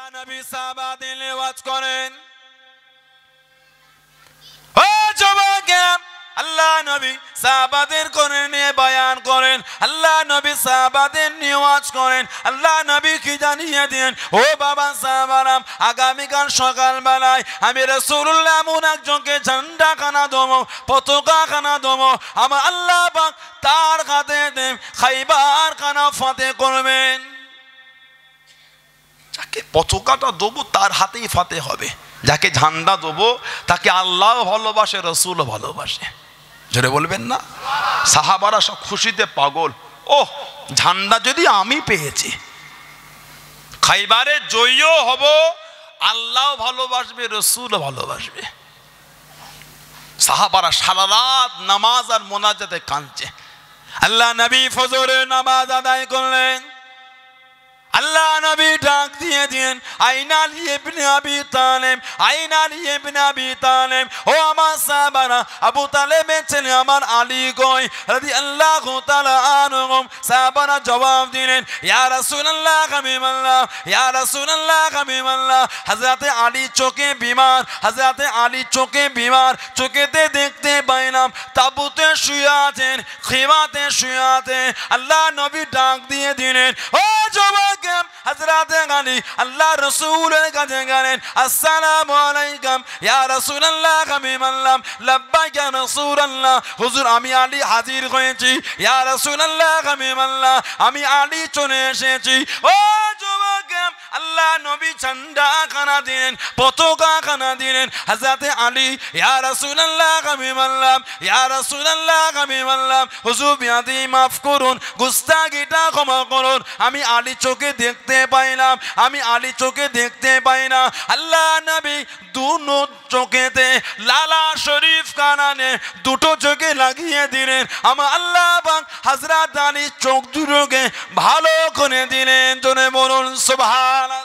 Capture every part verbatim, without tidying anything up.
নবী সাহাবাদের ওয়াজ করেন। ও যুবকেরা, আল্লাহ নবী সাহাবাদের করে নিয়ে বয়ান করেন, আল্লাহ নবী সাহাবাদের নিয়ে ওয়াজ করেন। আল্লাহ নবী কি জানিয়ে দেন, ও বাবা সাহাবারা, আগামীকাল সকালবেলায় আমি রাসূলুল্লাহ এমন একজনকে ঝান্ডা খানা দেবো, পতাকা খানা দেবো, আমার আল্লাহ পাক তার হাতে খাইবার খানা ফাতে করবেন। যাকে পতাকাটা দেবো তার হাতেই ফাতে হবে, যাকে ঝান্ডা দেবো তাকে আল্লাহ ভালোবাসে, রাসূলও ভালোবাসে। জোরে বলবেন না? সাহাবারা সব খুশিতে পাগল। ও ঝান্ডা যদি আমি পেয়েছি, খাইবারে জয়ীও হব, আল্লাহ ভালোবাসবে, রাসূলও ভালোবাসবে। সাহাবারা সারা রাত নামাজ আর মোনাজাতে কাঁদছে। আল্লাহ নবী ফজরের নামাজ আদায় করলেন। আল্লাহ নবী ডাক দিয়ে দিন, আইনা আলী ইবনে আবি তালেব, আইনা আলী ইবনে আবি তালেব। ও আমার সাহাবারা, আবু তালেবের ছেলে আমার আলী কই রাদিয়াল্লাহু তাআলা আনহু। সাহাবারা জবাব দিলেন, ইয়া রাসূলুল্লাহ হাবিবাল্লাহ, ইয়া রাসূলুল্লাহ হাবিবাল্লাহ। হযরতে আলী চোখে বিমার, হযরতে আলী চোখে বিমার, চোখেতে দেখতে পাইলাম, তাবুতে শুয়ে আছেন, খিমাতে শুয়ে আছেন। আল্লাহ নবী ডাক দিয়ে দিলেন, ও যুবক হযরতে আলী আল্লাহ রাসূলের কাছে গেলেন, আসসালামু আলাইকুম ইয়া রাসূলুল্লাহ হাবিবাল্লাহ। লাব্বাইক ইয়া রাসূলুল্লাহ। হুজুর আমি আলী হাজির হয়েছি, ইয়া রাসূলুল্লাহ হাবিবাল্লাহ, আমি আলী চলে এসেছি। ও যুবক, আল্লাহ নবী ঝান্ডা খানা দিলেন, পতাকা খানা দিলেন। হযরতে আলী, ইয়া রাসূলুল্লাহ হাবিবাল্লাহ, ইয়া রাসূলুল্লাহ হাবিবাল্লাহ, হুজুর বিয়াদি মাফ করুন, গুস্তাখিটা ক্ষমা করুন, আমি আলী চোখে দেখতে পাই না, আমি আলী চোখে দেখতে পাই না। আল্লাহ নবী দুটো চোখেতে লালা শরীফ কানানে দুটো চোখে লাগিয়ে দিলেন। আমার আল্লাহ পাক হযরত আলী চোখ দুটোকে ভালো করে দিলেন। জোরে বলুন সুবহানাল্লাহ।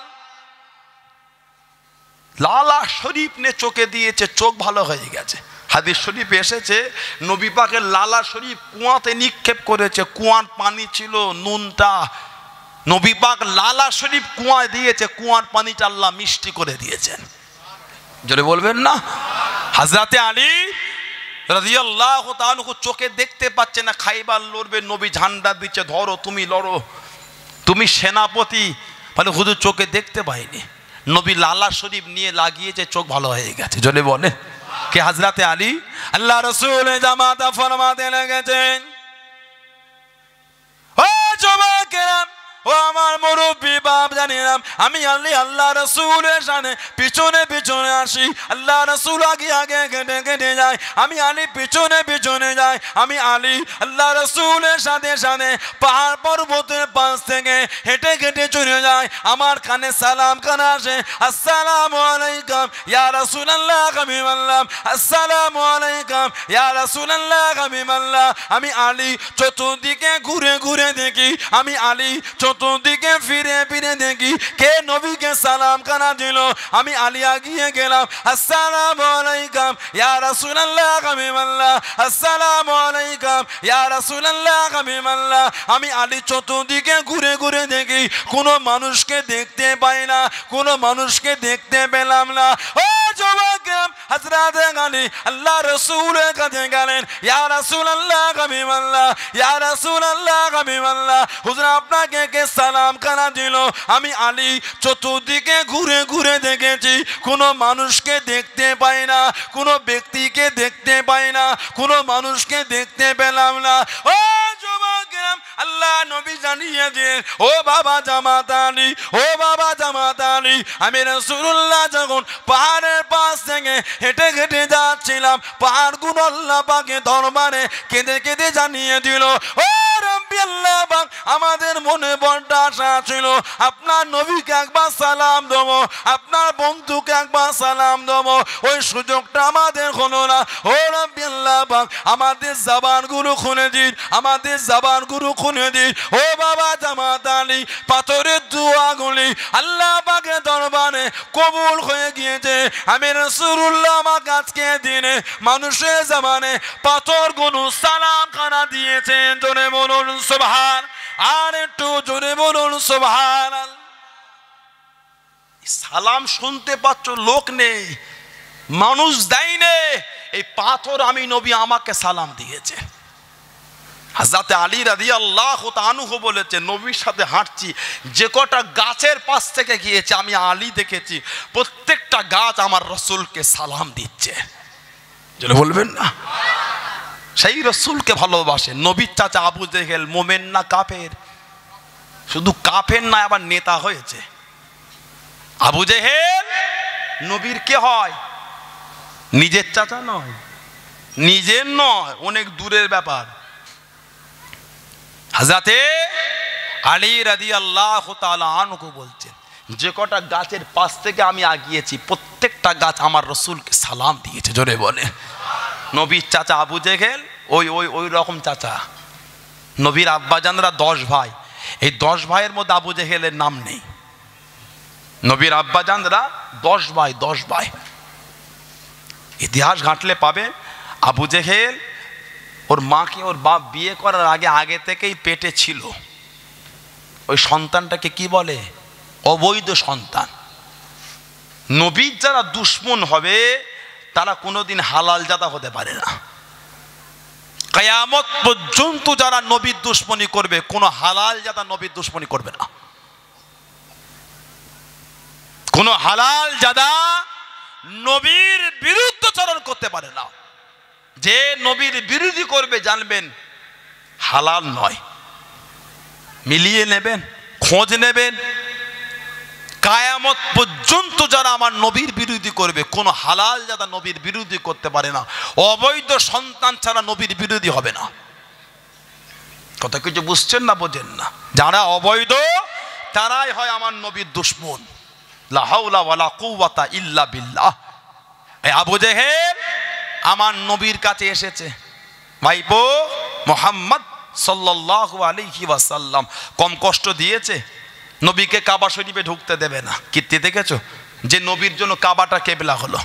লালা শরীফ নে চোখে দিয়েছে, চোখ ভালো হয়ে গেছে। হাদিস শরীফে এসেছে, নবী পাকের লালা শরীফ কুয়াতে নিক্ষেপ করেছে, কুয়ার পানি ছিল নুনটা, নবী পাক লালা শরীফ কুয়া দিয়েছে, কুয়ার পানিটা আল্লাহ মিষ্টি করে দিয়েছেন। জোরে বলবেন না? হযরতে আলী রাদিয়াল্লাহু তাআলা চোখে দেখতে পাচ্ছে না, খাইবার লড়বে, নবী ঝান্ডা দিচ্ছে, ধরো তুমি লড়ো, তুমি সেনাপতি। বলে হুজুর চোখে দেখতে পাইনি, নবী লালা শরীফ নিয়ে লাগিয়েছে, চোখ ভালো হয়ে গেছে। জোরে বলে কে? হযরতে আলী। আল্লাহ রাসূল জামাতা ফরমাতে লেগেছেন, ও যুবকেরা, ও আমার মুরব্বী বাপ জানিলাম, আমি আলী আল্লাহ রাসূলের সামনে পিছনে পিছনে আসি, আল্লাহ রাসূল আগে আগে কেটে কেটে যায়, আমি আলী পিছনে পিছনে যাই। আমি আলী আল্লাহ রাসূলের সাথে সাথে পাহাড় পর্বতের পাশ থেকে হেঁটে হেঁটে চলে যায়। আমার কানে সালাম কানা আসে, আসসালামু আলাইকুম ইয়া রাসূলুল্লাহ হাবিবাল্লাহ, আসসালামু আলাইকুম ইয়া রাসূলুল্লাহ হাবিবাল্লাহ। আমি আলী চতুর্দিকে ঘুরে ঘুরে দেখি, আমি আলী চতুর্দিকে ফিরে ফিরে দেখি কে নবীকে সালাম কানা দিল। আমি আলী আগিয়ে গেলাম, আসসালামু আলাইকুম ইয়া রাসূলুল্লাহ হাবিবাল্লাহ, আসসালামু আলাইকুম ইয়া রাসূলুল্লাহ হাবিবাল্লাহ। আমি আলী চতুর্দিকে ঘুরে ঘুরে দেখি, কোনো মানুষকে দেখতে পাই না, কোনো মানুষকে দেখতে পেলাম না। ও যুবক, হযরত আলী আল্লাহ রাসূলের কাছে গেলেন, ইয়া রাসূলুল্লাহ হাবিবাল্লাহ, ইয়া রাসূলুল্লাহ হাবিবাল্লাহ, হুজুর আপনাকে কে সালাম কানা দিল? আমি আলী চতুর্দিকে ঘুরে ঘুরে দেখেছি, কোনো মানুষকে দেখতে পাই না, কোনো ব্যক্তিকে দেখতে পাই না, কোনো মানুষকে দেখতে পেলাম না। ও যুবক, আল্লাহ নবী জানিয়ে দিন, ও বাবা জামাত আলী, ও বাবা জামাত আলী, আমি রাসূলুল্লাহ যখন পাহাড়ের পাশ থেকে হেঁটে হেঁটে যাচ্ছিলাম, পাহাড়গুলো আল্লাহ পাকের দরবারে কেঁদে কেঁদে জানিয়ে দিল, ও রব্বি আল্লাহ পাক, আমাদের মনে বড় আশা ছিল আপনার নবীকে একবার সালাম দেবো, আপনার বন্ধুকে একবার সালাম দেবো, ওই সুযোগটা আমাদের হলো না। ও রব্বি আল্লাহ পাক, আমাদের জবানগুলো খুলে দিন, আমাদের জবানগুলো খুলে দিন। ও বাবা জামাত আলী, পাথরের দোয়াগুলি আল্লাহ পাকের দরবারে কবুল হয়ে গিয়েছে। আমি রাসূলুল্লাহ আমার কাছে দিনে মানুষের জবানে পাথরগুলো সালাম খানা দিয়েছেন। জোরে বলুন সুবহান, আর একটু জোরে বলুন সুবহানাল্লাহ। সালাম শুনতে পাচ্ছ, লোক নেই, মানুষ দেয়নি, এই পাথর আমি নবী আমাকে সালাম দিয়েছে। হযরত আলী রাদিয়াল্লাহু তাআলা আনহু বলেছে, নবীর সাথে হাঁটছি, যে কটা গাছের পাশ থেকে গিয়েছে আমি আলী দেখেছি, প্রত্যেকটা গাছ আমার রাসূলকে সালাম দিচ্ছে। যেন বলবেন না, সেই রাসূলকে ভালোবাসে। নবীর চাচা আবু জেহেল মোমেন না কাফের? শুধু কাফের না, আবার নেতা হয়েছে। আবু জেহেল নবীর কে হয়? নিজের চাচা নয়, নিজের নয়, অনেক দূরের ব্যাপার। হযরতে আলী রাদিয়াল্লাহু তাআলা আনহু বলছেন, যে কটা গাছের পাশ থেকে আমি আগিয়েছি প্রত্যেকটা গাছ আমার রাসূলকে সালাম দিয়েছে। জোরে বলে। নবীর চাচা আবু জেহেল ওই ওই ওই রকম চাচা। নবীর আব্বাজানরা দশ ভাই, এই দশ ভাইয়ের মধ্যে আবু জেহেলের নাম নেই। নবীর আব্বাজানরা দশ ভাই, দশ ভাই। ইতিহাস ঘাঁটলে পাবে আবু জেহেল ওর মাকে ওর বাপ বিয়ে করার আগে আগে থেকেই পেটে ছিল। ওই সন্তানটাকে কি বলে? অবৈধ সন্তান। নবীর যারা দুশমন হবে তারা কোনোদিন হালাল জাদা হতে পারে না। কিয়ামত পর্যন্ত যারা নবীর দুশমনি করবে, কোনো হালাল জাদা নবীর দুশমনি করবে না। কোনো হালাল জাদা নবীর বিরুদ্ধাচরণ করতে পারে না। যে নবীর বিরোধী করবে জানবেন হালাল নয়। মিলিয়ে নেবেন, খোঁজ নেবেন। কিয়ামত পর্যন্ত যারা আমার নবীর বিরোধী করবে, কোনো হালাল জাদা নবীর বিরোধী করতে পারে না। অবৈধ সন্তান ছাড়া নবীর বিরোধী হবে না। কথা কিছু বুঝছেন না, বোঝেন না? যারা অবৈধ তারাই হয় আমার নবীর দুশমন। লা হাওলা ওয়ালা কুওয়াতা ইল্লা বিল্লাহ। এই আবু জেহেল আমার নবীর কাছে এসেছে, ভাইপো মুহাম্মদ সাল্লাল্লাহু আলাইহি ওয়াসাল্লাম কম কষ্ট দিয়েছে, নবীকে কাবা শরীফে ঢুকতে দেবে না। কীর্তি দেখেছো? যে নবীর জন্য কাবাটা কেবলা হলো।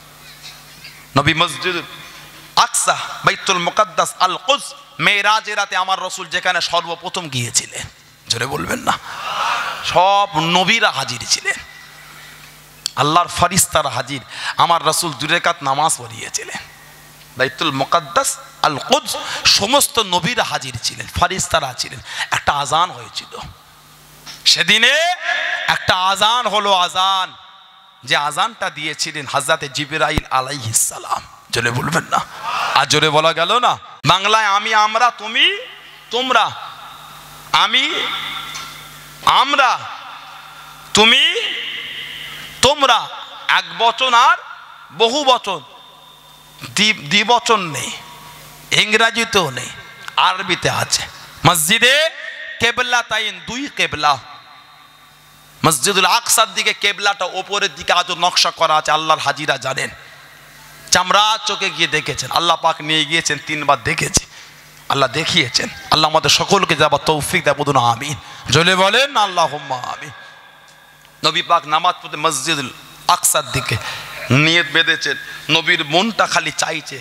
নবী মসজিদ আকসা, বাইতুল মুকাদ্দাস, আল কুদস, মেরাজের রাতে আমার রাসূল যেখানে সর্বপ্রথম গিয়েছিলেন, জোরে বলবেন না, সব নবীরা হাজির ছিলেন, আল্লাহর ফেরেশতারা হাজির। আমার রাসূল দুই রাকাত নামাজ পড়িয়েছিলেন। বাইতুল মুকাদ্দাস, আল কুদস, সমস্ত নবীরা হাজির ছিলেন, ফেরেশতারা ছিলেন। একটা আজান হয়েছিল সেদিনে, একটা আজান হলো। আজান, যে আজানটা দিয়েছিলেন হযরতে জিবরাইল আলাইহিস সালাম। জোরে বলবেন না? আর জোরে বলা গেল না? বাংলায় আমি, আমরা, তুমি, তোমরা, আমি, আমরা, তুমি, তোমরা, এক বচন আর বহু বচন। দ্বিবচন নেই, ইংরেজিতেও নেই, আরবিতে আছে। মসজিদে কেবলা তাইন, দুই কেবলা। মসজিদুল আকসার দিকে কেবলাটা ওপরের দিকে আজও নকশা করা আছে, আল্লাহর হাজিরা জানেন। চামড়া চোখে গিয়ে দেখেছেন, আল্লাহ পাক নিয়ে গিয়েছেন, তিনবার দেখেছি, আল্লাহ দেখিয়েছেন। আল্লাহ আমাদের সকলকে যাবার তৌফিক দেয়, বলুন আমিন। জলে বলেন আল্লাহুম্মা আমিন। নবী পাক নামাজ পড়তে মসজিদুল আকসার দিকে নিয়ত বেঁধেছেন। নবীর মনটা খালি চাইছে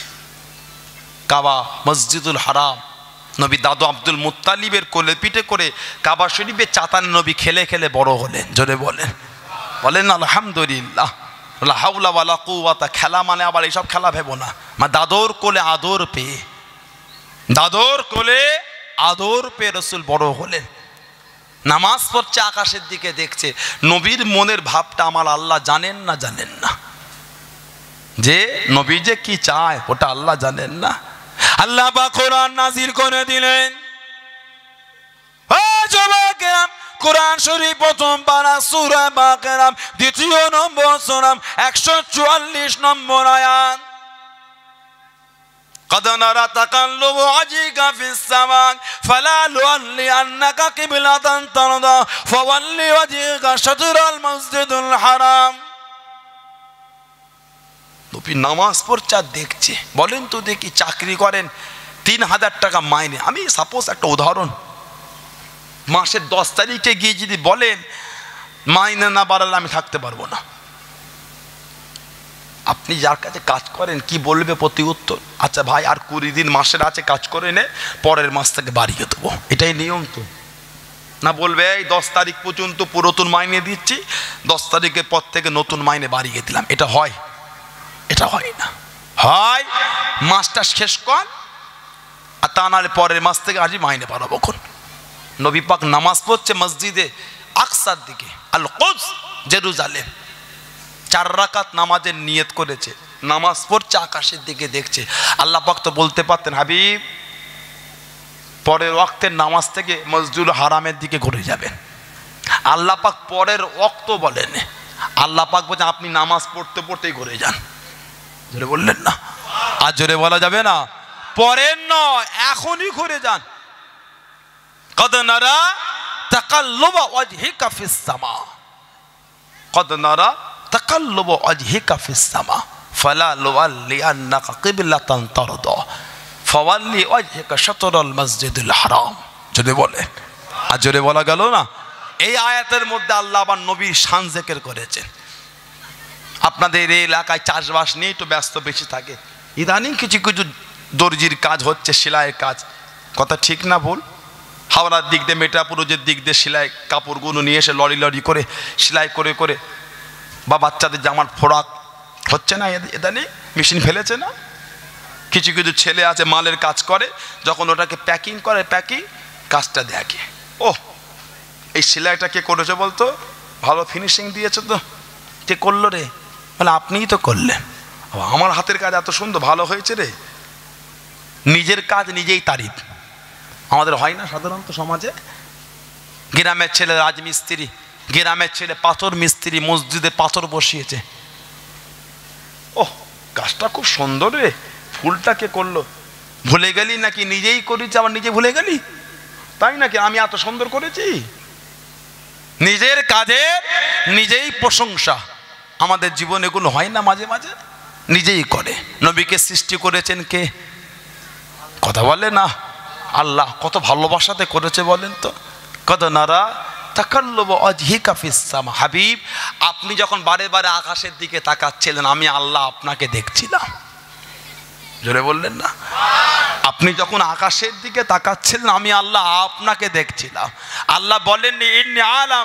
কাবা, মসজিদুল হারাম। নবী দাদু আব্দুল মুত্তালিবের কোলে পিঠে করে কাবা শরীফের চাতানে নবী খেলে খেলে বড় হলেন। জোরে বলেন, বলেন আলহামদুলিল্লাহ। লা হাওলা ওয়ালা কুওয়াতা, খেলা মানে আবার এইসব খেলা ভেবো না। মা দাদর কোলে আদর পেয়ে, দাদর কোলে আদর পেয়ে রাসূল বড় হলেন। নামাজ পড়ছে, আকাশের দিকে দেখছে। নবীর মনের ভাবটা আমার আল্লাহ জানেন না? জানেন না? যে নবী যে কি চায় ওটা আল্লাহ জানেন না? আল্লাহ পাক কোরআন নাজিল করে দিলেন। ও যুবকেরা, কোরআন শরীফ প্রথম পারা সূরা বাকারা, দ্বিতীয় নম্বর সূরা, একশো চুয়াল্লিশ নম্বর আয়াত। قد نرى تقلب وجهك في السماء فلنولينك قبلة ترضاها فول وجهك شطر المسجد الحرام। নবী নামাজ পড়ছে আর দেখছে। বলেন তো দেখি, চাকরি করেন, তিন হাজার টাকা মাইনে। আমি সাপোজ একটা উদাহরণ, মাসের দশ তারিখে গিয়ে যদি বলেন মাইনে না বাড়ালে আমি থাকতে পারবো না, আপনি যার কাছে কাজ করেন কি বলবে প্রতি উত্তর? আচ্ছা ভাই, আর কুড়ি দিন মাসের আছে, কাজ করে নে, পরের মাস থেকে বাড়িয়ে দেবো। এটাই নিয়ম তো? না বলবে এই দশ তারিখ পর্যন্ত পুরাতন মাইনে দিচ্ছি, দশ তারিখের পর থেকে নতুন মাইনে বাড়িয়ে দিলাম। এটা হয়? এটা হয় না। হয় মাসটা শেষ কর, আর তা নাহলে পরের মাস থেকে আজই মাইনে বাড়াবো। কোন নবী পাক নামাজ পড়ছে মসজিদে আকসার দিকে, আল কুদস জেরুজালেম, চার রাকাত নামাজের নিয়ত করেছে, নামাজ পড়ছে আকাশের দিকে দেখছে। আল্লাহ পাক তো বলতে পারতেন হাবিব পরের ওয়াক্তের নামাজ থেকে মসজিদুল হারামের দিকে ঘুরে যাবেন। আল্লাহ পাক পরের ওয়াক্ত বলেন, আল্লাহ পাক বলছেন আপনি নামাজ পড়তে পড়তেই ঘুরে যান। জোরে বললেন না? আর জোরে বলা যাবে না, পরের নয় এখনই ঘুরে যান। কদ নারা তাকাল্লুবা ওয়াজহিকা ফিস সামা, কদ নারা তাকাল্লুবা ওয়াজহিকা ফিস সামা ফালা লুওয়াল্লিয়ান্নাকা কিবলাতান তারদা ফাওয়াল্লি ওয়াজহাকা শাতরাল মসজিদুল হারাম। যদি বলে আর জোরে বলা গেল না। এই আয়াতের মধ্যে আল্লাহ আবার নবীর শান যিকির করেছেন। আপনাদের এই এলাকায় চাষবাস নিয়ে একটু ব্যস্ত বেশি থাকে, ইদানিং কিছু কিছু দর্জির কাজ হচ্ছে, সেলাইয়ের কাজ, কথা ঠিক না ভুল? হাওড়ার দিক দিয়ে মেটাপুরের দিক দিয়ে সেলাই কাপড়গুলো নিয়ে এসে লরি লরি করে সেলাই করে করে, বা বাচ্চাদের জামার ফোড়াক হচ্ছে না ইদানিং, মেশিন ফেলেছে না? কিছু কিছু ছেলে আছে মালের কাজ করে, যখন ওটাকে প্যাকিং করে প্যাকিং কাজটা দেখে, ও এই সেলাইটা কে করেছে বলতো, ভালো ফিনিশিং দিয়েছে তো, কে করলো রে? বলে আপনিই তো করলেন। আমার হাতের কাজ এত সুন্দর, ভালো হয়েছে রে। নিজের কাজ নিজেই তারিফ। আমাদের হয় না সাধারণত সমাজে? গ্রামের ছেলে রাজমিস্ত্রি, গ্রামের ছেলে পাথর মিস্ত্রি, মসজিদে পাথর বসিয়েছে, ও কাজটা খুব সুন্দর রে, ফুলটা কে করলো? ভুলে গেলি নাকি নিজেই করেছি, আবার নিজে ভুলে গেলি তাই নাকি? আমি এত সুন্দর করেছি। নিজের কাজে নিজেই প্রশংসা। আমাদের জীবনে এগুলো হয় না মাঝে মাঝে? নিজেই করে। নবীকে সৃষ্টি করেছেন কে? কথা বলে না, আল্লাহ। কত ভালোবাসাতে করেছে বলেন তো। কদ নারা তাকাল্লুবা ওয়াজহিকা ফিস সামা, হাবিব আপনি যখন বারে বারে আকাশের দিকে তাকাচ্ছিলেন আমি আল্লাহ আপনাকে দেখছিলাম। জোরে বললেন না? আপনি যখন আকাশের দিকে তাকাচ্ছিলেন আমি আল্লাহ আপনাকে দেখছিলাম। আল্লাহ বলেননি ইন্নী আলাম,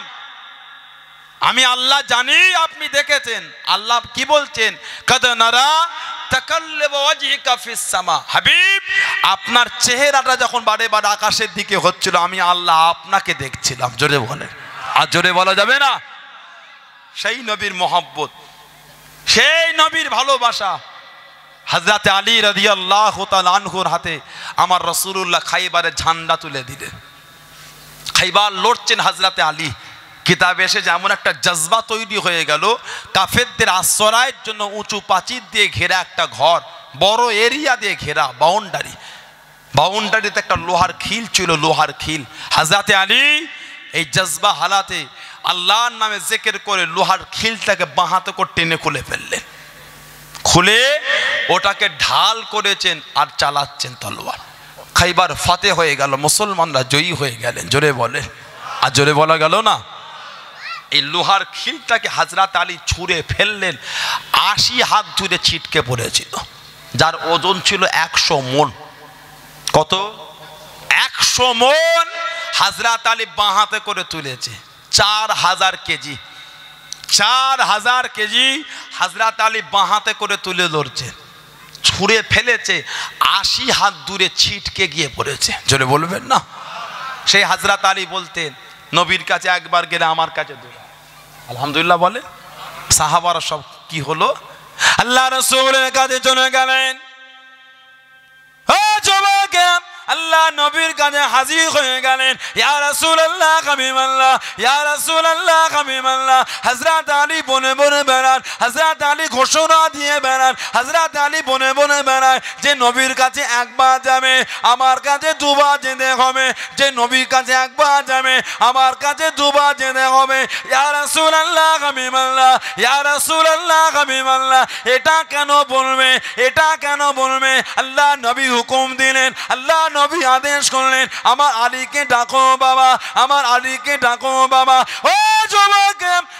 আমি আল্লাহ জানি আপনি দেখেছেন। আল্লাহ কি বলছেন? কদ নারা তাকাল্লুবা ওয়াজহিকা ফিস সামা, হাবিব আপনার চেহারাটা যখন বারে বারে আকাশের দিকে হচ্ছিল আমি আল্লাহ আপনাকে দেখছিলাম। জোরে বলেন। আর জোরে বলা যাবে না? সেই নবীর মহব্বত, সেই নবীর ভালোবাসা। হযরত আলী রাদিয়াল্লাহু তাআলা আনহুর হাতে আমার রাসূলুল্লাহ খাইবারের ঝান্ডা তুলে দিলেন। খাইবার লড়ছেন হযরত আলী। কিতাবে এসে যেমন একটা জজবা তৈরি হয়ে গেল, কাফেরদের আশ্রয়ের জন্য উঁচু প্রাচীর দিয়ে ঘেরা একটা ঘর, বড় এরিয়া দিয়ে ঘেরা বাউন্ডারি, বাউন্ডারিতে একটা লোহার খিল ছিল, লোহার খিল। হযরত আলী এই জজবা হালাতে আল্লাহর নামে জিকির করে লোহার খিলটাকে বাঁ হাতে করে টেনে খুলে ফেললেন। খুলে ওটাকে ঢাল করেছেন আর চালাচ্ছেন তলোয়ার। খাইবার ফাতে হয়ে গেল, মুসলমানরা জয়ী হয়ে গেলেন। জোরে বলে। আর জোরে বলা গেল না? এই লোহার খিলটাকে হযরত আলী ছুঁড়ে ফেললেন, আশি হাত জুড়ে ছিটকে পড়েছিল, যার ওজন ছিল একশো মন। কত? একশো মন হযরত আলী বাঁ হাতে করে তুলেছে। চার হাজার কেজি, চার হাজার কেজি হযরত আলী বাঁ হাতে করে তুলে ধরছে, ছুঁড়ে ফেলেছে, আশি হাত দূরে ছিটকে গিয়ে পড়েছে। জোরে বলবেন না? সেই হযরত আলী বলতেন নবীর কাছে একবার গেলে আমার কাছে দুবার। আলহামদুলিল্লাহ বলে। সাহাবারা সব কি হলো? আল্লাহ রাসূলের কাছে চলে গেলেন। ও যুবক, আল্লাহ নবীর কাছে হাজির হয়ে গেলেন। ইয়া রাসূলুল্লাহ হাবিবাল্লাহ, ইয়া রাসূলুল্লাহ হাবিবাল্লাহ। হযরত আলী বনে বনে বেড়ান, হযরত আলী ঘোষণা দিয়ে বেড়ান, হযরত আলী বনে বনে বেড়ায় যে নবীর কাছে একবার যাবে আমার কাছে দুবার যেতে হবে, যে নবীর কাছে একবার যাবে আমার কাছে দুবার যেতে হবে। ইয়া রাসূলুল্লাহ হাবিবাল্লাহ, ইয়া রাসূলুল্লাহ হাবিবাল্লাহ। এটা কেন বলবে, এটা কেন বলবে? আল্লাহ নবী হুকুম দিলেন, আল্লাহ নবী আদেশ করলেন আমার আলীকে ডাকো বাবা, আমার আলীকে ডাকো বাবা। ও যুবক, আল্লাহ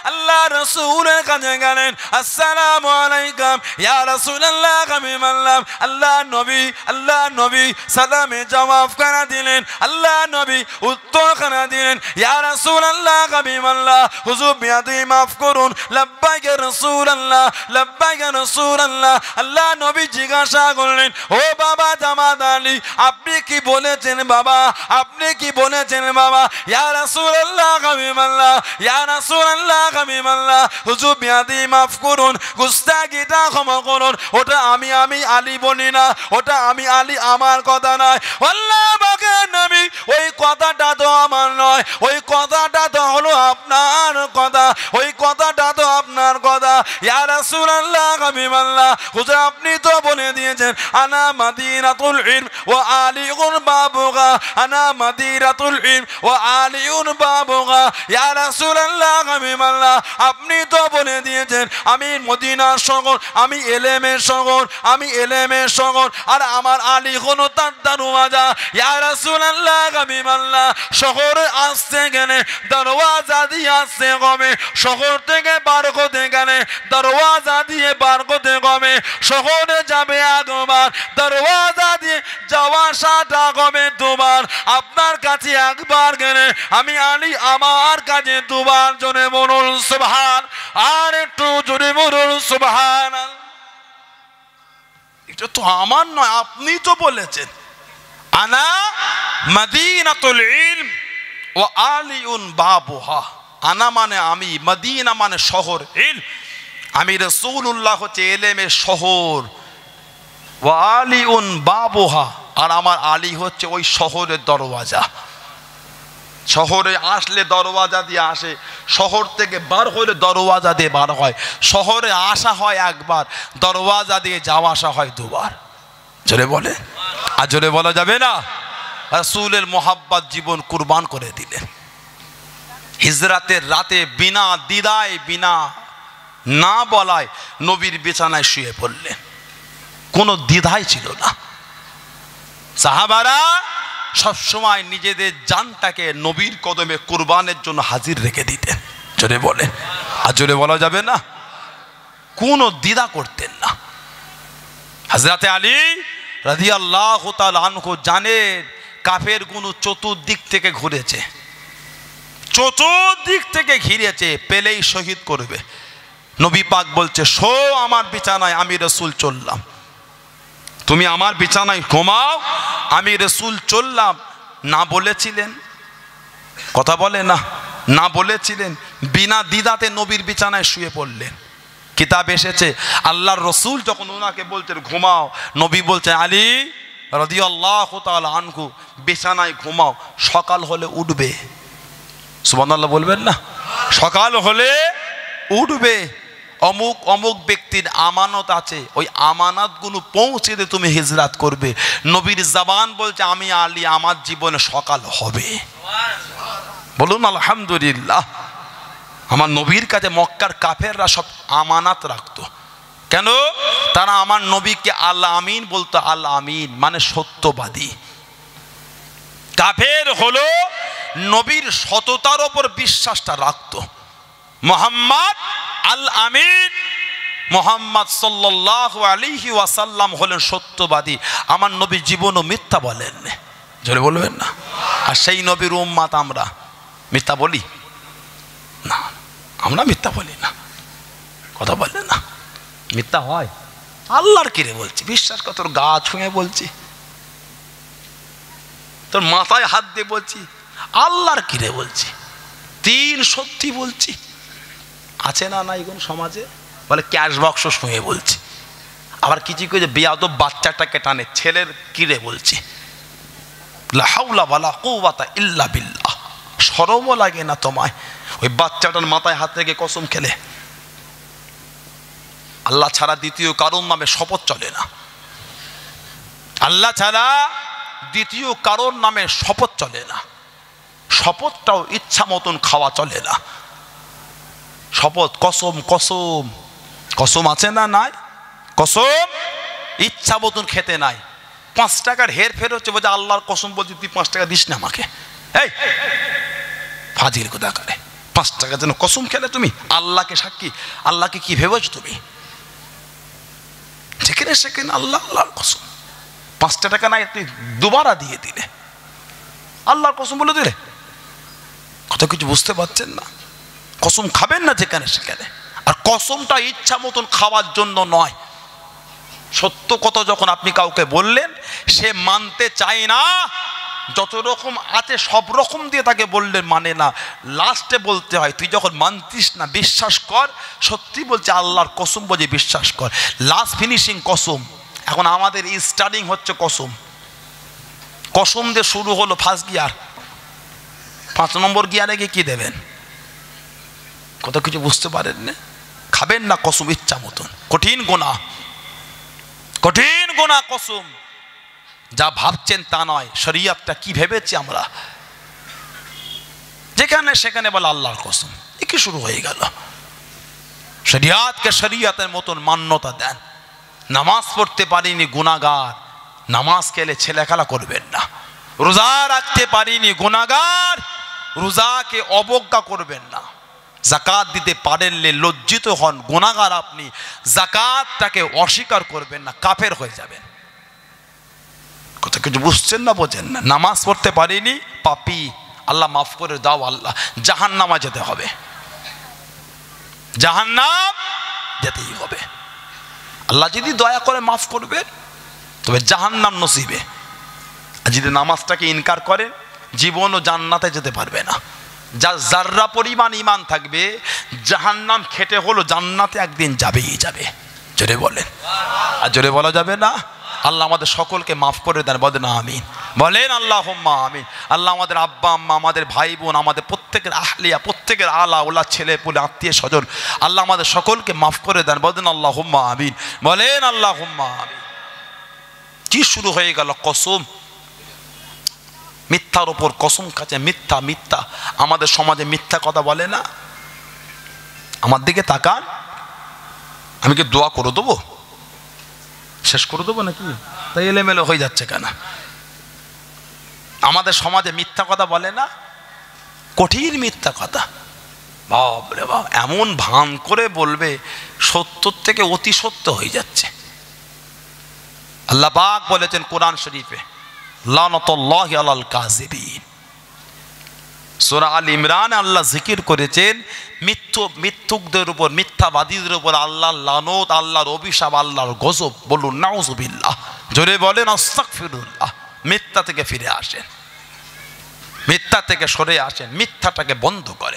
রাসূলের কাছে গেলেন, আসসালামু আলাইকুম ইয়া রাসূলুল্লাহ, আমি মানলাম। আল্লাহ নবী আল্লাহ নবী সালামে জবাব খানা দিলেন, আল্লাহ নবী উত্তর খানা দিলেন, ইয়া রাসূলুল্লাহ, আমি মানলাম। হুজুর বিয়াদি মাফ করুন, লাব্বাইক ইয়া রাসূলুল্লাহ, লাব্বাইক ইয়া রাসূলুল্লাহ। আল্লাহ নবী জিজ্ঞাসা করলেন, ও বাবা জামাত আলী, আপনি কি বলেছেন বাবা, আপনি কি বলেছেন বাবা? ইয়া রাসূলুল্লাহ, আমি মানলাম, ইয়া রাসূলুল্লাহ, আমি মানলাম। হুজুর বিয়াদি মাফ করুন, গুস্তাখিটা ক্ষমা করুন, ওটা আমি আমি আলী বলি না, ওটা আমি আলী আমার কথা নয়। আল্লাহ পাকের নবী, ওই কথাটা তো আমার নয়, ওই কথাটা তো হলো আপনার কথা, ওই কথাটা তো আপনার কথা। ইয়া রাসূলুল্লাহ, আমি মানলাম। হুজুর আপনি তো বলে দিয়েছেন, আনা মাদিনাতুল ইলম ওয়া আলিউন বাবুগা, আনা মাদিনাতুল ইলম ওয়া আলিউন বাবুগা। ইয়া রাসূলুল্লাহ, আমি মানলাম। আপনি তো বলে দিয়েছেন আমি মদিনার শহর, আমি এলেমের শহর, আমি এলেমের শহর, আর আমার আলী হলো তার দরওয়াজা। ইয়া রাসূলুল্লাহ, আমি মানলাম। শহরে আসতে গেলে দরওয়াজা দিয়ে আসতে হবে, শহর থেকে বার করতে গেলে দরওয়াজা দিয়ে বার করতে হবে। শহরে যাবে একবার, দরওয়াজা দিয়ে যাওয়া সাটা হবে দুবার। আপনার কাছে একবার গেলে আমি আলী আমার কাছে দুবার। জোরে বলুন সুবহান, আর একটু জোরে বলুন সুবহান। এটা তো আমার নয়, আপনি তো বলেছেন, আনা মাদিনাতুল ইলম ওয়া আলিউন বাবুহা। আনা মানে আমি, মদিনা মানে শহর, ইলম আমি রাসূলুল্লাহ হচ্ছে এলেমের শহর, ওয়া আলিউন বাবুহা, আর আমার আলী হচ্ছে ওই শহরের দরওয়াজা। শহরে আসলে দরওয়াজা দিয়ে আসে, শহর থেকে বার হলে দরওয়াজা দিয়ে বার হয়। শহরে আসা হয় একবার, দরওয়াজা দিয়ে যাওয়া আসা হয় দুবার। জোরে বলে, আর জোরে বলা যাবে না? রাসূলের মোহাব্বত জীবন কুরবান করে দিলেন। হিজরাতের রাতে বিনা দ্বিধায়, বিনা না বলায় নবীর বিছানায় শুয়ে পড়লেন, কোনো দ্বিধাই ছিল না। সাহাবারা সবসময় নিজেদের জানটাকে নবীর কদমে কুরবানের জন্য হাজির রেখে দিতেন। জোরে বলে, আর জোরে বলা যাবে না? কোনো দ্বিধা করতেন না। হযরতে আলী রাদিয়াল্লাহু তাআলা আনহু জানেন কাফের গুলো চতুর্দিক থেকে ঘুরেছে, চতুর্দিক থেকে ঘিরেছে, পেলেই শহীদ করবে। নবী পাক বলছে, শো আমার বিছানায়, আমি রাসূল চললাম। তুমি আমার বিছানায় ঘুমাও, আমি রাসূল চললাম। না বলেছিলেন? কথা বলে না? না বলেছিলেন? বিনা দ্বিধাতে নবীর বিছানায় শুয়ে পড়লেন। কিতাব এসেছে আল্লাহর রাসূল যখন ওনাকে বলতেন ঘুমাও, নবী বলছেন, আলী রাদিয়াল্লাহু তাআলা আনহু বিছানায় ঘুমাও, সকাল হলে উঠবে। সুবহানাল্লাহ বলবেন না? সকাল হলে উঠবে। অমুক অমুক ব্যক্তির আমানত আছে, ওই আমানতগুলো পৌঁছে দিয়ে তুমি হিজরত করবে। নবীর জবান বলছে, আমি আলী আমার জীবনে সকাল হবে। বলুন আলহামদুলিল্লাহ। আমার নবীর কাছে মক্কার কাফেররা সব আমানত রাখতো। কেন? তারা আমার নবীকে আল্লাহ আমিন বলতো। আল্লাহ আমিন মানে সত্যবাদী। কাফের হলো নবীর সততার উপর বিশ্বাসটা রাখতো। মুহাম্মদ আল আমিন, মুহাম্মদ সাল্লাল্লাহু আলাইহি ওয়াসাল্লাম হলেন সত্যবাদী। আমার নবী জীবনও মিথ্যা বলেন। জোরে বলবেন না? আর সেই নবীর উম্মত আমরা মিথ্যা বলি না, আমরা মিথ্যা বলি না। কথা বললেন না? মিথ্যা হয়? আল্লাহর কিরে বলছি, বিশ্বাস কর, তোর গা ছুঁয়ে বলছি, তোর মাথায় হাত দিয়ে বলছি, আল্লাহর কিরে বলছি, তিন সত্যি বলছি। আছে না নাই কোন সমাজে বলে ক্যাশ বক্স শুয়ে বলছি, আবার কিছু কিছু বেয়াদব বাচ্চাটাকে টানে, ছেলের কিরে বলছি। লা হাওলা ওয়ালা কুওয়াতা ইল্লা বিল্লাহ। শরমও লাগে না তোমায়? ওই বাচ্চাটার মাথায় হাত রেখে কসম খেলে। আল্লাহ ছাড়া দ্বিতীয় কারোর নামে শপথ চলে না। আল্লাহ ছাড়া দ্বিতীয় কারোর নামে শপথ চলে না। শপথটাও ইচ্ছা মতন খাওয়া চলে না। শপথ কসম, কসম কসম আছে না নাই? কসম ইচ্ছা মতন খেতে নাই। পাঁচ টাকার হের ফের হচ্ছে, বলছে আল্লাহর কসম বলছি তুই পাঁচ টাকা দিস না আমাকে। এই ফাজিল কোথা করে পাঁচ টাকার জন্য কসম খেলে তুমি আল্লাহকে সাক্ষী, আল্লাহকে কি ভেবেছো তুমি? যেখানে সেখানে আল্লাহ আল্লাহর কসম, পাঁচটা টাকা নাই তুই দুবারা দিয়ে দিলে, আল্লাহর কসম বলে দিলে, কত কিছু বুঝতে পারছেন না। কসম খাবেন না যেখানে সেখানে। আর কসমটা ইচ্ছা মতন খাওয়ার জন্য নয়। সত্য কথা যখন আপনি কাউকে বললেন, সে মানতে চায় না, যত রকম আছে সব রকম দিয়ে তাকে বললেন মানে না, লাস্টে বলতে হয় তুই যখন মানতিস না বিশ্বাস কর, সত্যি বলছে আল্লাহর কসম বলে বিশ্বাস কর, লাস্ট ফিনিশিং কসম। এখন আমাদের স্টার্টিং হচ্ছে কসম, কসম দিয়ে শুরু হলো ফার্স্ট গিয়ার, পাঁচ নম্বর গিয়ারে গিয়ে কি দেবেন? কত কিছু বুঝতে পারেন না। খাবেন না কসম ইচ্ছা মতন, কঠিন গুনাহ, কঠিন গুনাহ কসম। যা ভাবছেন তা নয়, শরীয়তটা কি ভেবেছি আমরা, যেখানে সেখানে বলে আল্লাহর কসম, এ কি শুরু হয়ে গেল? শরীয়তকে শরীয়তের মতন মান্যতা দেন। নামাজ পড়তে পারিনি গুনাহগার, নামাজ খেলে ছেলে খেলা করবেন না। রোজা রাখতে পারিনি গুনাহগার, রোজাকে অবজ্ঞা করবেন না। যাকাত দিতে পারেনলে লজ্জিত হন, গুনাহগার আপনি, যাকাতটাকে অস্বীকার করবেন না, কাফের হয়ে যাবেন। কথা কিছু বুঝছেন না, বোঝেন না। নামাজ পড়তে পারিনি পাপী, আল্লাহ মাফ করে দাও, আল্লাহ, জাহান্নামে যেতে হবে, জাহান্নাম যেতেই হবে। আল্লাহ যদি দয়া করে মাফ করবে তবে জাহান্নাম নসিবে। আর যদি নামাজটাকে ইনকার করেন জীবনও জান্নাতে যেতে পারবে না। যার যাররা পরিমাণ ঈমান থাকবে, জাহান্নাম খেটে হলো জান্নাতে একদিন যাবেই যাবে। জোরে বলেন, আর জোরে বলা যাবে না। আল্লাহ আমাদের সকলকে মাফ করে দেন, বলেন আমিন, বলেন আল্লাহুম্মা আমিন। আল্লাহ আমাদের আব্বা আম্মা, আমাদের ভাই বোন, আমাদের প্রত্যেকের আহলিয়া, প্রত্যেকের আলা ওলা ছেলে পুলে আত্মীয় স্বজন, আল্লাহ আমাদের সকলকে মাফ করে দেন, বলেন আল্লাহুম্মা আমিন, বলেন আল্লাহুম্মা আমিন। কি শুরু হয়ে গেল? কসম, মিথ্যার ওপর কসম খাচ্ছে, মিথ্যা মিথ্যা। আমাদের সমাজে মিথ্যা কথা বলে না। আমার দিকে তাকান, আমি কি দোয়া করে দেবো, শেষ করে দেবো নাকি? তাই এলোমেলো হয়ে যাচ্ছে কেন? আমাদের সমাজে মিথ্যা কথা বলে না, কঠিন মিথ্যা কথা। বাপরে বাপ, এমন ভান করে বলবে সত্যর থেকে অতি সত্য হয়ে যাচ্ছে। আল্লাহ পাক বলেছেন কোরআন শরীফে, লানাতুল্লাহি আলাল কাযিবিন। সূরা আল ইমরানে আল্লাহ জিকির করেছেন মিথ্যু মিথ্যুকদের উপর, মিথ্যাবাদীদের উপর আল্লাহর লানত, আল্লাহর অভিশাপ, আল্লাহর গজব। বলুন নাউযুবিল্লাহ, জোরে বলেন আস্তাগফিরুল্লাহ। মিথ্যা থেকে ফিরে আসেন, মিথ্যা থেকে সরে আসেন, মিথ্যাটাকে বন্ধ করেন।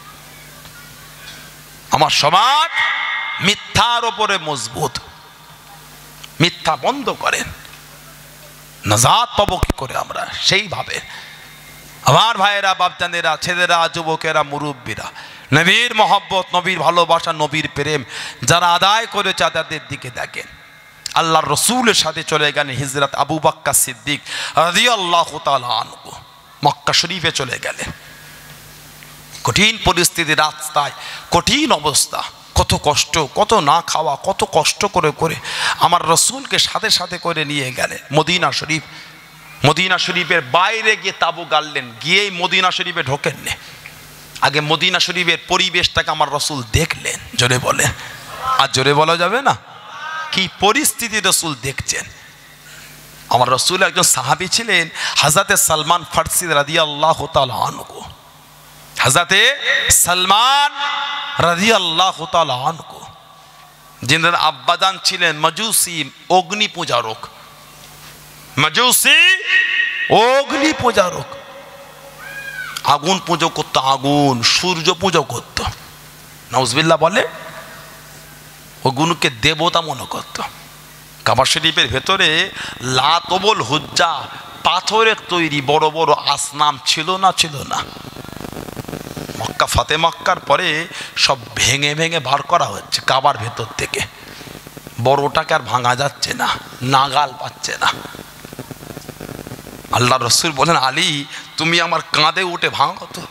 আমার সমাজ মিথ্যার উপরে মজবুত, মিথ্যা বন্ধ করেন, নাজাত পাবো কি করে আমরা সেইভাবে। আমার ভাইয়েরা, বাপজানেরা, ছেলেরা, যুবকেরা, মুরব্বীরা, নবীর মহব্বত, নবীর ভালোবাসা, নবীর প্রেম যারা আদায় করেছে তাদের দিকে দেখেন। আল্লাহর রসুলের সাথে চলে গেলেন হিজরত আবু বকর সিদ্দিক রাদিয়াল্লাহু তাআলা আনহু, মক্কা শরীফে চলে গেলেন। কঠিন পরিস্থিতি, রাস্তায় কঠিন অবস্থা, কত কষ্ট, কত না খাওয়া, কত কষ্ট করে করে আমার রসুলকে সাথে সাথে করে নিয়ে গেলেন মদিনা শরীফ। মদিনা শরীফের বাইরে গিয়ে তাবু গাড়লেন, গিয়েই মদিনা শরীফে ঢোকেন নে। আগে মদিনা শরীফের পরিবেশটাকে আমার রসুল দেখলেন, জোরে বলে, আর জোরে বলা যাবে না। কি পরিস্থিতি রসুল দেখছেন। আমার রসুল একজন সাহাবী ছিলেন, হযরতে সালমান ফারসি রাদিয়াল্লাহু তাআলা আনহু। হযরতে সালমান রাদিয়াল্লাহু তাআলা আনহু, যিনার আব্বাজান ছিলেন মাজুসি, অগ্নি পূজারক, মাজুসি অগ্নি পূজারক। আগুন পুজো করতো, আগুন, সূর্য পুজো করত। নাউজুবিল্লাহ বলে, ওগুনকে দেবতা মনে করত। কাবা শরীফের ভেতরে লাতবল হুজ্জা, পাথরের তৈরি বড় বড় আসনাম ছিল না? ছিল না। মক্কা ফাতে মক্কার পরে সব ভেঙে ভেঙে বার করা হচ্ছে কাবার ভেতর থেকে। বড়টাকে আর ভাঙা যাচ্ছে না, নাগাল পাচ্ছে না। আল্লাহ রসুল বলেন, আলী তুমি আমার কাঁধে উঠে ভাঙো তো।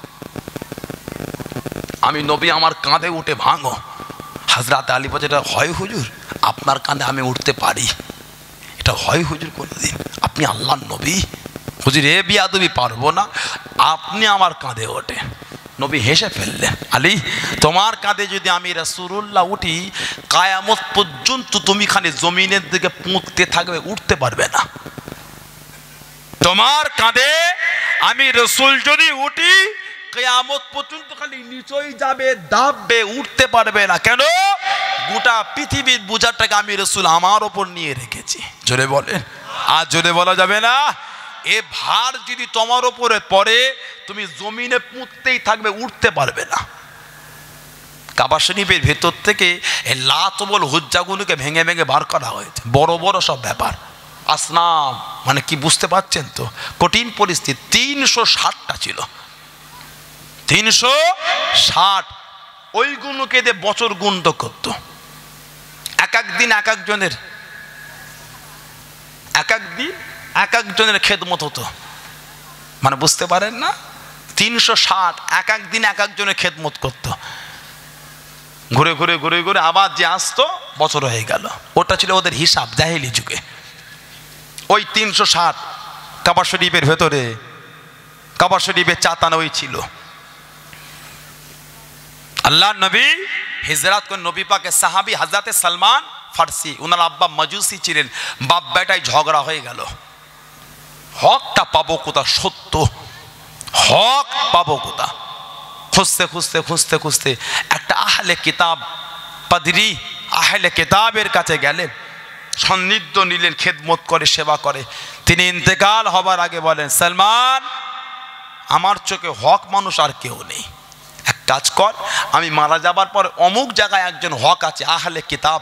আমি নবী, আমার কাঁধে উঠে ভাঙো। হযরত আলী বলে, এটা হয় হুজুর, আপনার কাঁধে আমি উঠতে পারি, এটা হয় হুজুর কোনোদিন? আপনি আল্লাহর নবী। হুজুর এ বিয়াদবি পারবো না, আপনি আমার কাঁধে ওঠে। নবী হেসে ফেললেন, আলী তোমার কাঁধে যদি আমি রাসূলুল্লাহ উঠি, কিয়ামত পর্যন্ত তুমি খালি জমিনের দিকে পুঁততে থাকবে, উঠতে পারবে না। তোমার কাঁধে আমি রাসূল যদি উঠি, কিয়ামত পর্যন্ত খালি নিচেই যাবে, দাববে, উঠতে পারবে না। কেন? গোটা পৃথিবীর বোঝাটাকে আমি রাসূল আমার ওপর নিয়ে রেখেছি। জোরে বলেন, আর জোরে বলা যাবে না। এ ভার যদি তোমার ওপরে পড়ে, তুমি জমিনে পুঁততেই থাকবে, উঠতে পারবে না। কাবা শরীফের ভেতর থেকে এই লাতবল হুজ্জাগুলোকে ভেঙে ভেঙে বার করা হয়েছে, বড় বড় সব ব্যাপার। আসনাম মানে কি বুঝতে পারছেন তো? কঠিন পরিস্থিতি। তিনশো ষাটটা ছিল, তিনশো ষাট। ওইগুলোকে দিয়ে বছর গুণত করত। এক এক দিন এক একজনের এক এক দিন এক একজনের খেদমত হতো, মানে বুঝতে পারেন না? তিনশো ষাট এক এক দিন এক একজনের খেদমত করত। ঘুরে ঘুরে ঘুরে ঘুরে আবার যে আসতো, বছর হয়ে গেল। ওটা ছিল ওদের হিসাব জাহেলি যুগে। ওই তিনশো ষাট কাবা শরীফের ভেতরে, কাবা শরীফের চাতান ওই ছিল। আল্লাহ নবী হিজরাত করে, নবী পাকে সাহাবী হযরতে সালমান ফারসি, ওনার আব্বা মাজুসি ছিলেন। বাপ বেটায় ঝগড়া হয়ে গেল, হকটা পাবো কোথা, সত্য হক পাবো কোথা। খুঁজতে খুঁজতে খুঁজতে খুঁজতে একটা আহলে কিতাব, পাদরি আহলে কিতাবের কাছে গেলেন, সান্নিধ্য নিলেন, খেদমত করে, সেবা করে। তিনি ইন্তেকাল হবার আগে বলেন, সালমান, আমার চোখে হক মানুষ আর কেউ নেই। এক কাজ কর, আমি মারা যাবার পর অমুক জায়গায় একজন হক আছে, আহলে কিতাব,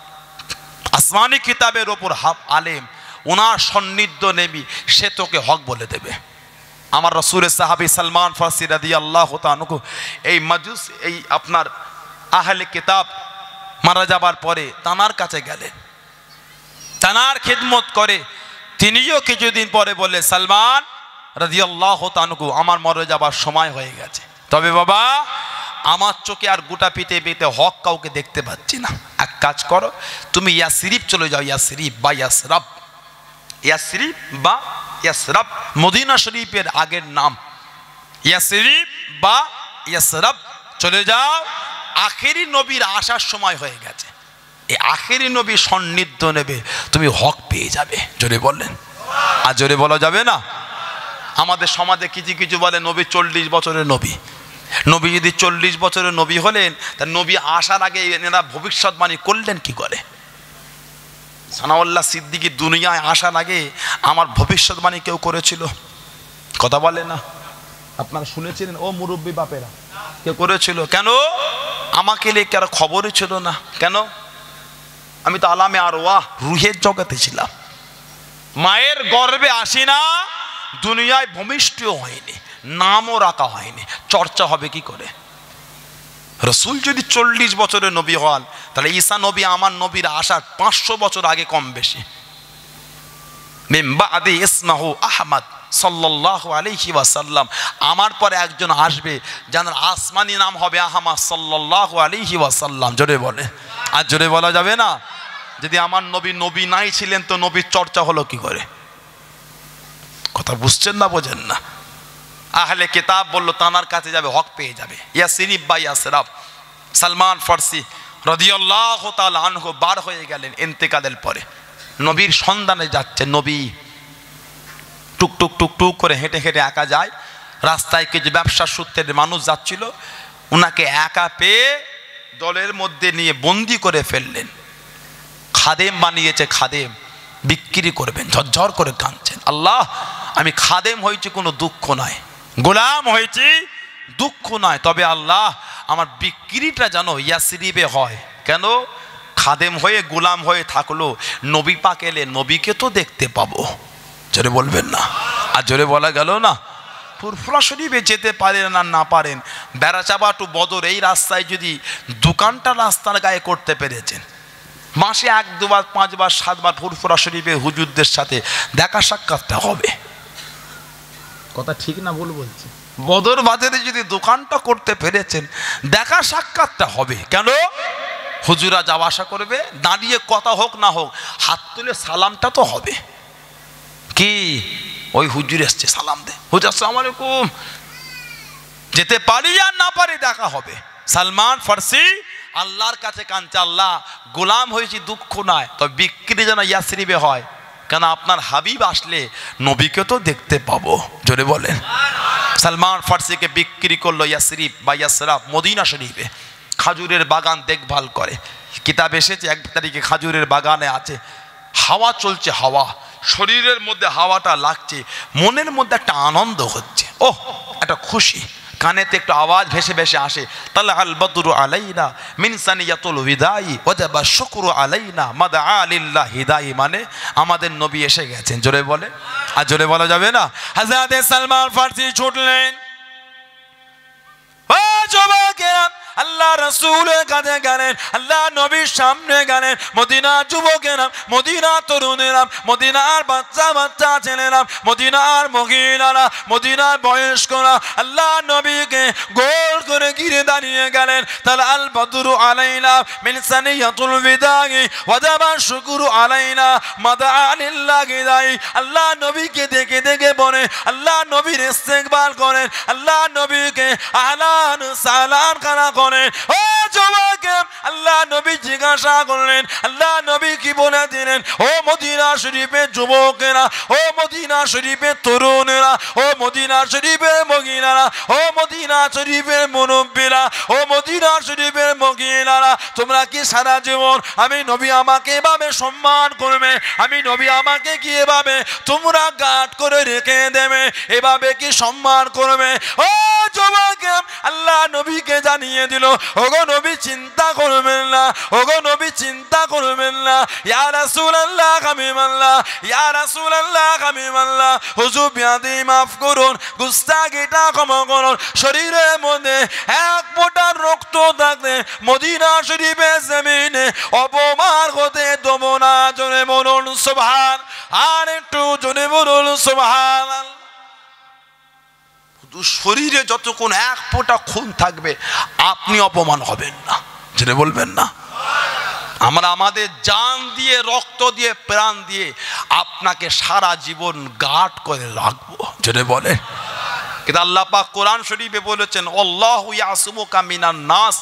আসমানি কিতাবের ওপর হাফ আলেম, ওনার সান্নিধ্য নেবি, সে তোকে হক বলে দেবে। আমার রাসূলের সাহাবী সালমান ফারসি রাদিয়াল্লাহু তাআলা আনহু এই মাজুস, এই আপনার আহলে কিতাব মারা যাবার পরে তানার কাছে গেলেন, তানার খিদমত করে। তিনিও কিছুদিন পরে বলে, সালমান রাদিয়াল্লাহু তাআলা আনহু, আমার মরে যাবার সময় হয়ে গেছে, তবে বাবা আমার চোখে আর গোটা পৃথিবীতে হক কাউকে দেখতে পাচ্ছি না। এক কাজ করো, তুমি ইয়াসরিব চলে যাও, ইয়াসরিব বা ইয়াসরাব, ইয়াসরিব বা ইয়াসরাব মদিনা শরীফের আগের নাম। ইয়াসরিব বা ইয়াসরাব চলে যাও, আখেরি নবীর আসার সময় হয়ে গেছে। এই আখেরি নবী সান্নিধ্য নেবে, তুমি হক পেয়ে যাবে। জোরে বললেন, আর জোরে বলা যাবে না। আমাদের সমাজে কিছু কিছু বলে নবী চল্লিশ বছরের নবী। নবী যদি চল্লিশ বছরের নবী হলেন, তা নবী আসার আগে এনারা ভবিষ্যৎবাণী করলেন কি করে? সানাউল্লাহ সিদ্দিকী দুনিয়ায় আসার আগে আমার ভবিষ্যৎবাণী কেউ করেছিল? কথা বলে না, আপনারা শুনেছিলেন? ও মুরব্বী বাপেরা, কেউ করেছিল? কেন? আমাকে নিয়ে কারো খবরই ছিল না। কেন? আমি তো আলামে আরওয়াহ, রুহের জগতে ছিলাম, মায়ের গর্ভে আসি না, দুনিয়ায় ভূমিষ্ঠও হয়নি, নামও রাখা হয়নি, চর্চা হবে কি করে? রসুল যদি চল্লিশ বছরের নবী হন, তাহলে ঈসা নবী আমার নবীর আসার পাঁচশো বছর আগে কম বেশি। মিন বাদি ইসমাহু আহমদ সাল্লাল্লাহু আলাইহি ওয়াসাল্লাম, আমার পরে একজন আসবে যার আসমানি নাম হবে আহমদ সাল্লাল্লাহু আলাইহি ওয়াসাল্লাম। জোরে বলে, আর জোরে বলা যাবে না। যদি আমার নবী নবী নাই ছিলেন, তো নবীর চর্চা হলো কি করে? কথা বুঝছেন না, বোঝেন না? আহলে কিতাব বলল তানার কাছে যাবে, হক পেয়ে যাবে। ইয়াসরিব বা ইয়াসরাব। সালমান ফারসি রাদিয়াল্লাহু তাআলা আনহু বার হয়ে গেলেন ইন্তেকালের পরে, নবীর সন্ধানে যাচ্ছে। নবী টুক টুক টুক টুক করে হেঁটে হেঁটে একা যায়। রাস্তায় কিছু ব্যবসার সূত্রের মানুষ যাচ্ছিল, ওনাকে একা পেয়ে দলের মধ্যে নিয়ে বন্দি করে ফেললেন। খাদেম বানিয়েছে, খাদেম বিক্রি করবেন, ঝরঝর করে কাঁদছেন। আল্লাহ, আমি খাদেম হয়েছি কোনো দুঃখ নয়, গোলাম হয়েছি দুঃখ নয়, তবে আল্লাহ আমার বিক্রিটা যেন ইয়াসরিবে হয়। কেন? খাদেম হয়ে গোলাম হয়ে থাকলো, নবী পাক এলে নবীকে তো দেখতে পাবো। জোরে বলবেন না, আর জোরে বলা গেল না। ফুরফুরা শরীফে যেতে পারেন আর না পারেন, বেড়াচাবা টু বদর এই রাস্তায় যদি দোকানটা রাস্তার গায়ে করতে পেরেছেন, মাসে এক দুবার পাঁচবার সাতবার ফুরফুরা শরীফে হুজুরদের সাথে দেখা সাক্ষাৎটা হবে। কথা ঠিক না ভুল বলছি? বদর বাজারে যদি দোকানটা করতে পেরেছেন, দেখা সাক্ষাৎটা হবে। কেন? হুজুরা যাওয়া আসা করবে, দাঁড়িয়ে কথা হোক না হোক, হাত তুলে সালামটা তো হবে। কি ওই হুজুর এসছে, সালাম দে, হুজুর আসসালামু আলাইকুম, যেতে পারি আর না পারি দেখা হবে। সালমান ফার্সি আল্লাহর কাছে কাঁদছে, আল্লাহ গোলাম হয়েছি দুঃখ নয়, তো বিক্রি যেন ইয়াসরিবে হয়, কেন আপনার হাবিব আসলে নবীকে তো দেখতে পাবো। জোরে বলেন। সালমান ফার্সিকে বিক্রি করলো ইয়াসরিব বা ইয়াসরাব, মদিনা শরীফে। খাজুরের বাগান দেখভাল করে। কিতাব এসেছে এক তারিখে খাজুরের বাগানে আছে, হাওয়া চলছে, হাওয়া শরীরের মধ্যে হাওয়াটা লাগছে, মনের মধ্যে একটা আনন্দ হচ্ছে, ওহ একটা খুশি, কানেতে একটু আওয়াজ ভেসে ভেসে আসে, তালাআল বদরু আলাইনা মিন সানিয়াতুল বিদাই ওয়াজাবা শুকরু আলাইনা মাদআ লিল্লাহ হিদাই, মানে আমাদের নবী এসে গেছেন। জোরে বলে, আর জোরে বলা যাবে না। হযরত সালমান ফার্সি ছুটলেন, ও যুবকেরা আল্লাহ রাসূলের কাছে গেলেন, আল্লাহ নবীর সামনে গেলেন। মদিনা যুবকেরা, মদিনা তরুণেরা, মদিনার বাচ্চা বাচ্চা ছেলেরা, মদিনার মহিলারা, মদিনার বয়স্করা আল্লাহ নবীকে গোল করে ঘিরে দাঁড়িয়ে গেলেন। তালা আল বদরু আলাইনা মিন সানিয়াতুল বিদাই ওয়াজাবা শুকরু আলাইনা মাদআ লিল্লাহি দাই। আল্লাহ নবীকে দেখে দেখে বলে, আল্লাহ নবীর ইস্তেকবাল করেন, আল্লাহ নবীকে আহলান সালাম করা করেন। ও যুবক, আল্লাহ নবী জিজ্ঞাসা করলেন, আল্লাহ নবী কি বলে দিলেন, ও মদিনা শরীফের যুবকেরা, ও মদিনা শরীফের তরুণেরা, ও মদিনা শরীফের মহিলারা, ও মদিনা শরীফের মুরব্বীরা, ও মদিনা শরীফের মহিলারা, তোমরা কি সারা জীবন আমি নবী আমাকে এভাবে সম্মান করবে, আমি নবী আমাকে কি এভাবে তোমরা গাঁট করে রেখে দেবে, এভাবে কি সম্মান করবে? ও যুবক, আল্লাহ নবীকে জানিয়ে দিল, ওগো নবী চিন্তা করবেন না, ওগো নবী চিন্তা করবেন না। ইয়া রাসূলুল্লাহ হাবিবাল্লাহ, ইয়া রাসূলুল্লাহ হাবিবাল্লাহ, হুজুর বিয়াদি মাফ করুন, গুস্তাখিটা ক্ষমা করুন। শরীরের মধ্যে এক ফোঁটা রক্ত থাকলে মদিনা শরীফের জমিনে অপমান হতে দেব না। জোরে বলুন সুবহান, আর একটু জোরে বলুন সুবহান। শরীরে যতক্ষণ এক ফোঁটা খুন থাকবে আপনি অপমান হবেন না। জেনে বলবেন না, আমরা আমাদের জান দিয়ে, রক্ত দিয়ে, প্রাণ দিয়ে আপনাকে সারা জীবন গার্ড করে রাখবো। জেনে বলে, কিন্তু আল্লাহ পাক কোরআন শরীফে বলেছেন, আল্লাহু ইয়াসিমুকা মিনান নাস।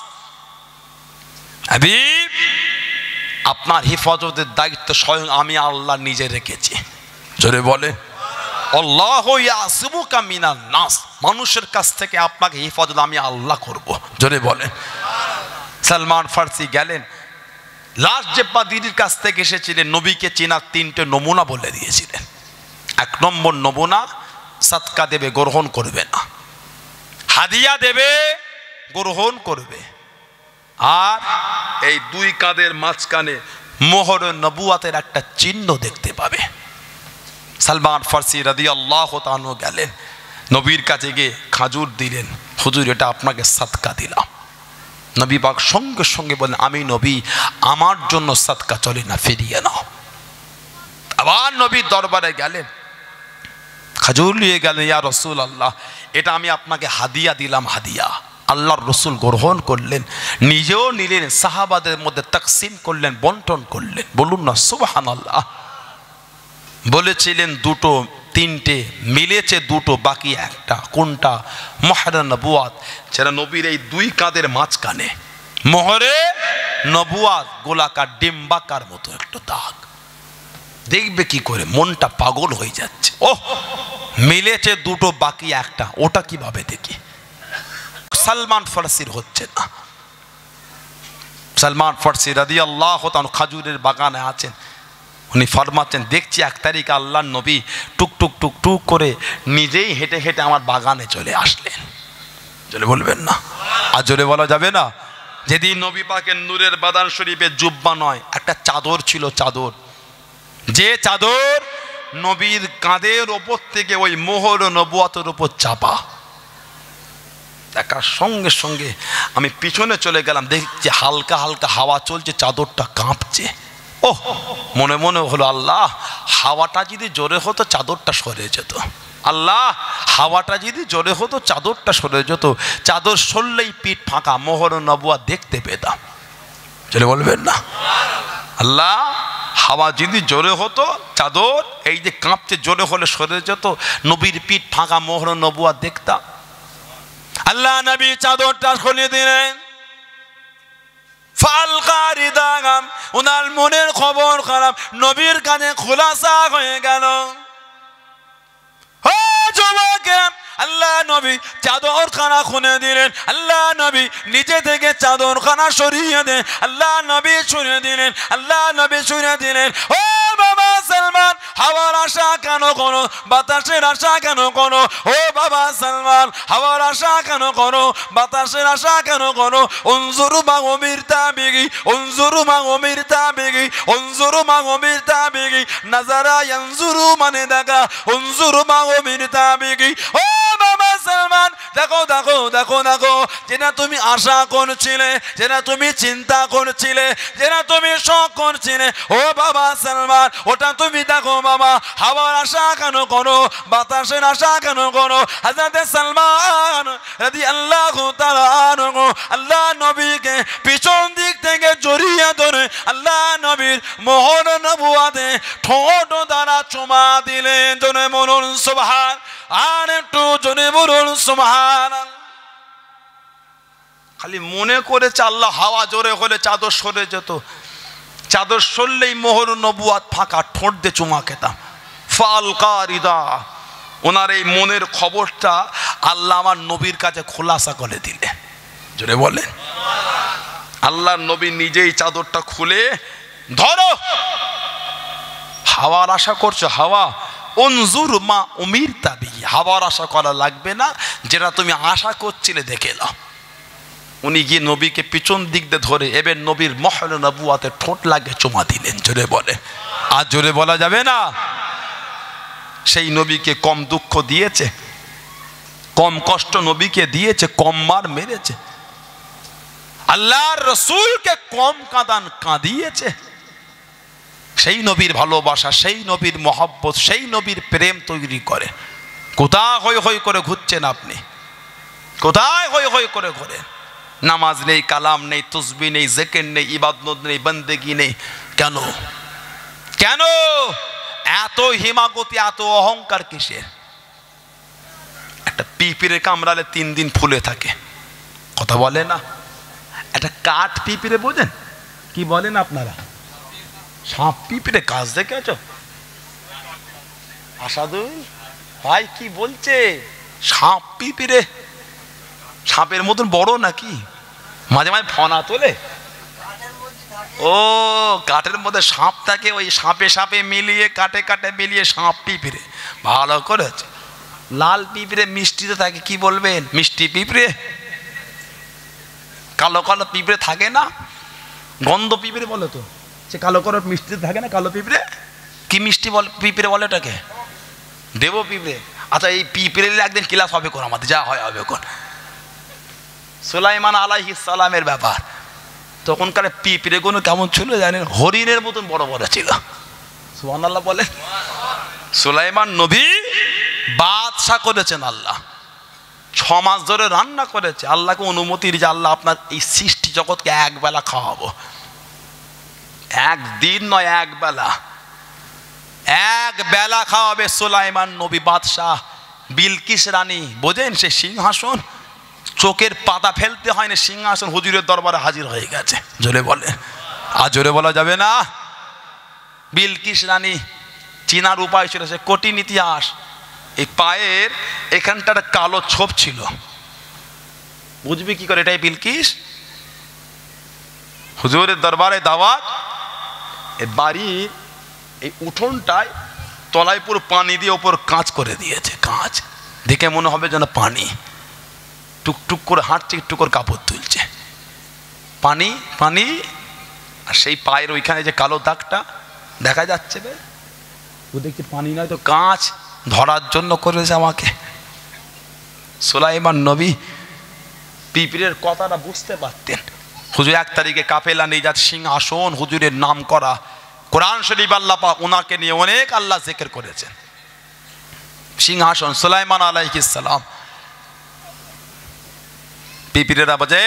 হাবিব, আপনার হেফাজতের দায়িত্ব স্বয়ং আমি আল্লাহ নিজে রেখেছি। জোরে বলে, আল্লাহু ইয়াসিমুকা মিনান নাস, মানুষের কাছ থেকে আপনাকে হেফাজত আমি আল্লাহ করব। জোরে বলেন। সালমান ফার্সি গেলেন, লাস্ট যে পাদ্রীর কাছ থেকে এসেছিলেন, নবীকে চেনার তিনটে নমুনা বলে দিয়েছিলেন। এক নম্বর নমুনা, সাদকা দেবে, গ্রহণ করবে না, হাদিয়া দেবে, গ্রহণ করবে, আর এই দুই কাঁধের মাঝখানে মোহর নবুয়াতের একটা চিহ্ন দেখতে পাবে। সালমান ফার্সি রাদিয়াল্লাহু তাআলা গেলেন, নবীর কাছে গিয়ে খাজুর দিলেন, হুজুর এটা আপনাকে সাদকা দিলাম। নবী পাক সঙ্গে সঙ্গে বলেন, আমি নবী, আমার জন্য সাদকা চলে না, ফিরিয়ে নাও। আবার নবীর দরবারে গেলেন, খাজুর নিয়ে গেলেন, ইয়া রাসূলুল্লাহ এটা আমি আপনাকে হাদিয়া দিলাম, হাদিয়া। আল্লাহর রসুল গ্রহণ করলেন, নিজেও নিলেন, সাহাবাদের মধ্যে তাকসিম করলেন, বন্টন করলেন। বলুন না সুবহানাল্লাহ। বলেছিলেন দুটো, তিনটে, মিলেছে দুটো, বাকি একটা। কোনটা? মোহরে নবুয়াত, যেটা নবীর এই দুই কাঁধের মাঝখানে মোহরে নবুয়াত, গোলাকার ডিম্বাকার মতো একটা দাগ। দেখবে কি করে, মনটা পাগল হয়ে যাচ্ছে। ওহ, মিলেছে দুটো, বাকি একটা, ওটা কিভাবে দেখি? সালমান ফার্সির হচ্ছে না। সালমান ফার্সি রাদিয়াল্লাহু তাআলা খাজুরের বাগানে আছেন, উনি ফরমাচ্ছেন, দেখছি এক তারিখ আল্লাহর নবী টুক টুক টুক টুক করে নিজেই হেঁটে হেঁটে আমার বাগানে চলে আসলেন। জোরে বলবেন না, আর জোরে বলা যাবে না। যেদিন নবী পাকের নূরের বাদান শরীফে জুব্বা নয়, একটা চাদর ছিল, চাদর, যে চাদর নবীর কাঁধের ওপর থেকে ওই মোহর নবুয়াতের ওপর চাপা। দেখার সঙ্গে সঙ্গে আমি পিছনে চলে গেলাম, দেখছি হালকা হালকা হাওয়া চলছে, চাদরটা কাঁপছে। ওহ, মনে মনে হলো, আল্লাহ হাওয়াটা যদি জোরে হতো চাদরটা সরে যেত, আল্লাহ হাওয়াটা যদি জোরে হতো চাদরটা সরে যেত, চাদর সরলেই পিঠ ফাঁকা, মোহর নবুয়া দেখতে পেতাম। চলে বলবেন না, আল্লাহ হাওয়া যদি জোরে হতো, চাদর এই যে কাঁপছে, জোরে হলে সরে যেত, নবীর পিঠ ফাঁকা, মোহর নবুয়া দেখতাম। আল্লাহ নবী চাদরটা খুলে দিলেন। ফালকারিদাগাম, ওনার মনের খবর খারাপ নবীর কানে খোলাসা হয়ে গেল। ও যুবকেরা, আল্লাহ নবী চাদর খানা খুলে দিলেন। আল্লাহ নবী নিচে থেকে চাদর খানা সরিয়ে দেন। আল্লাহ নবী শুনে দিলেন, আল্লাহ নবী শুনে দিলেন, ও বাবা সালমান, হাওয়ার আশা কেন করো, বাতাসের আশা কেন করো? ও বাবা সালমান, হাওয়ার আশা কেন করো, বাতাসের আশা কেন করো? উনজুরু মা উমিরতা বিহি, উনজুরু মা উমিরতা বিহি, উনজুরু মা উমিরতা বিহি, নাজারা ইয়ানজুরু মানে দেখা, উনজুরু মা উমিরতা বিহি। ও বাবা সালমান, দেখো দেখো দেখো দেখো, যেটা তুমি আশা করছিলে, যেটা তুমি চিন্তা করছিলে, যেটা তুমি শখ করছিলে, ও বাবা সালমান, ওটা তুমি দেখো বাবা। হাওয়ার আশা কেন করো, বাতাসের আশা কেন করো? হযরত সালমান রাদিয়াল্লাহু তাআলা আনহু আল্লাহ নবীকে পিছন দিক থেকে জড়িয়ে ধরে আল্লাহ নবীর মোহর নবুয়াতে ঠোঁট দ্বারা চুমা দিলেন। জনে বলুন সুবহান, আর একটু জনে বলুন সুবহান। খালি মনে করেছে আল্লাহ হাওয়া জোরে হলে চাদর সরে যেত, চাদর সরলেই মোহর নবুয়াত ফাঁকা, ঠোঁট দিয়ে চুমা খেতাম। ফালকারিদা, ওনার এই মনের খবরটা আল্লাহ আমার নবীর কাছে খোলাসা করে দিলে। জোরে বলেন, আল্লাহ নবী নিজেই চাদরটা খুলে ধরো, হাওয়ার আশা করছো, হাওয়া উনজুর মা উমিরতা বিহি, হাওয়ার আশা করা লাগবে না, যেটা তুমি আশা করছিলে দেখে নাও। উনি গিয়ে নবীকে পিছন দিক দিয়ে ধরে এবার নবীর মহল নবুয়াতে ঠোঁট লাগে চুমা দিলেন। জোরে বলে, আর জোরে বলা যাবে না। সেই নবীকে কম দুঃখ দিয়েছে, কম কষ্ট নবীকে দিয়েছে, কম মার মেরেছে, আল্লাহর রসুলকে কম কাঁদান কাঁদিয়েছে। সেই নবীর ভালোবাসা, সেই নবীর মহব্বত, সেই নবীর প্রেম তৈরি করে। কোথায় হই হই করে ঘুরছেন আপনি? কোথায় হই হই করে ঘোরেন? নামাজ নেই, কালাম নেই, তসবিহ নেই, জিকির নেই, ইবাদত নেই, বন্দেগি নেই। কেন কেন এত হিমাগতি, এত অহংকার কিসের? একটা পিঁপড়ে কামড়ালে তিন দিন ফুলে থাকে, কথা বলে না? একটা কাঠ পিঁপড়ে বোঝেন কি বলেন আপনারা? সাপ পিঁপড়ে কাজ দেখেছ? আসাদুল ভাই কি বলছে? সাপ পিঁপড়ে সাপের মতন বড় নাকি? মাঝে মাঝে ফনা তোলে। ও কাঠের মধ্যে সাপ থাকে, ওই সাপে সাপে মিলিয়ে কাটে কাটে মিলিয়ে সাপ পিঁপড়ে। ভালো করেছে। লাল পিঁপড়ে মিষ্টিতে থাকে, কি বলবেন? মিষ্টি পিঁপড়ে। কালো কালো পিঁপড়ে থাকে না, গন্ধ পিঁপড়ে বলে তো, সে কালো কালো মিষ্টিতে থাকে না কালো পিঁপড়ে? কি মিষ্টি বল পিঁপড়ে বলে ওটাকে? দেব পিঁপড়ে। আচ্ছা এই পিঁপড়ে একদিন ক্লাস হবে কোন আমাদের, যা হয় হবে কোন। সুলাইমান আলাইহিস সালামের ব্যাপার, তখনকার পিঁপড়ে গুলো কেমন ছিল জানেন? হরিণের মতন বড় বড় ছিল। সুবহানাল্লাহ বলে। সুলাইমান নবী বাদশা করেছেন আল্লাহ, ছ মাস ধরে রান্না করেছে। আল্লাহকে অনুমতি যে আল্লাহ আপনার এই সৃষ্টি জগৎকে এক বেলা খাওয়াবো। একদিন নয়, এক বেলা, এক বেলা খাওয়াবে সুলাইমান নবী বাদশাহ। বিলকিস রানী বোঝেন, সে সিংহাসন চোখের পাতা ফেলতে হয় না, সিংহাসন হুজুরের দরবারে হাজির হয়ে গেছে। জোরে বলে, আর জোরে বলা যাবে না। বিলকিস রানী চিনার উপায় ছিল, সে কঠিন ইতিহাস। এই পায়ের এখানটা একটা কালো ছোপ ছিল, বুঝবি কি করে এটাই বিলকিস? হুজুরের দরবারে দাওয়াত, এই বাড়ির এই উঠোনটায় তলায় পুরো পানি দিয়ে ওপর কাঁচ করে দিয়েছে। কাঁচ দেখে মনে হবে যেন পানি। টুকটুক করে হাঁটছে, একটু করে কাপড় তুলছে, পানি পানি। আর সেই পায়ের ওইখানে যে কালো দাগটা দেখা যাচ্ছে, ও দেখছি পানি নয় তো কাঁচ, ধরার জন্য করেছে আমাকে। সুলাইমান নবী পিঁপড়ের কথাটা বুঝতে পারতেন। হুজুর এক তারিখে কাফেলা নিয়ে যাচ্ছে, সিংহাসন হুজুরের নাম করা, কোরআন শরীফ আল্লাহ পাক ওনাকে নিয়ে অনেক আল্লাহ জিকির করেছেন। সিংহাসন সুলাইমান আলাইহিস সালাম। পিঁপড়েরা বাজে,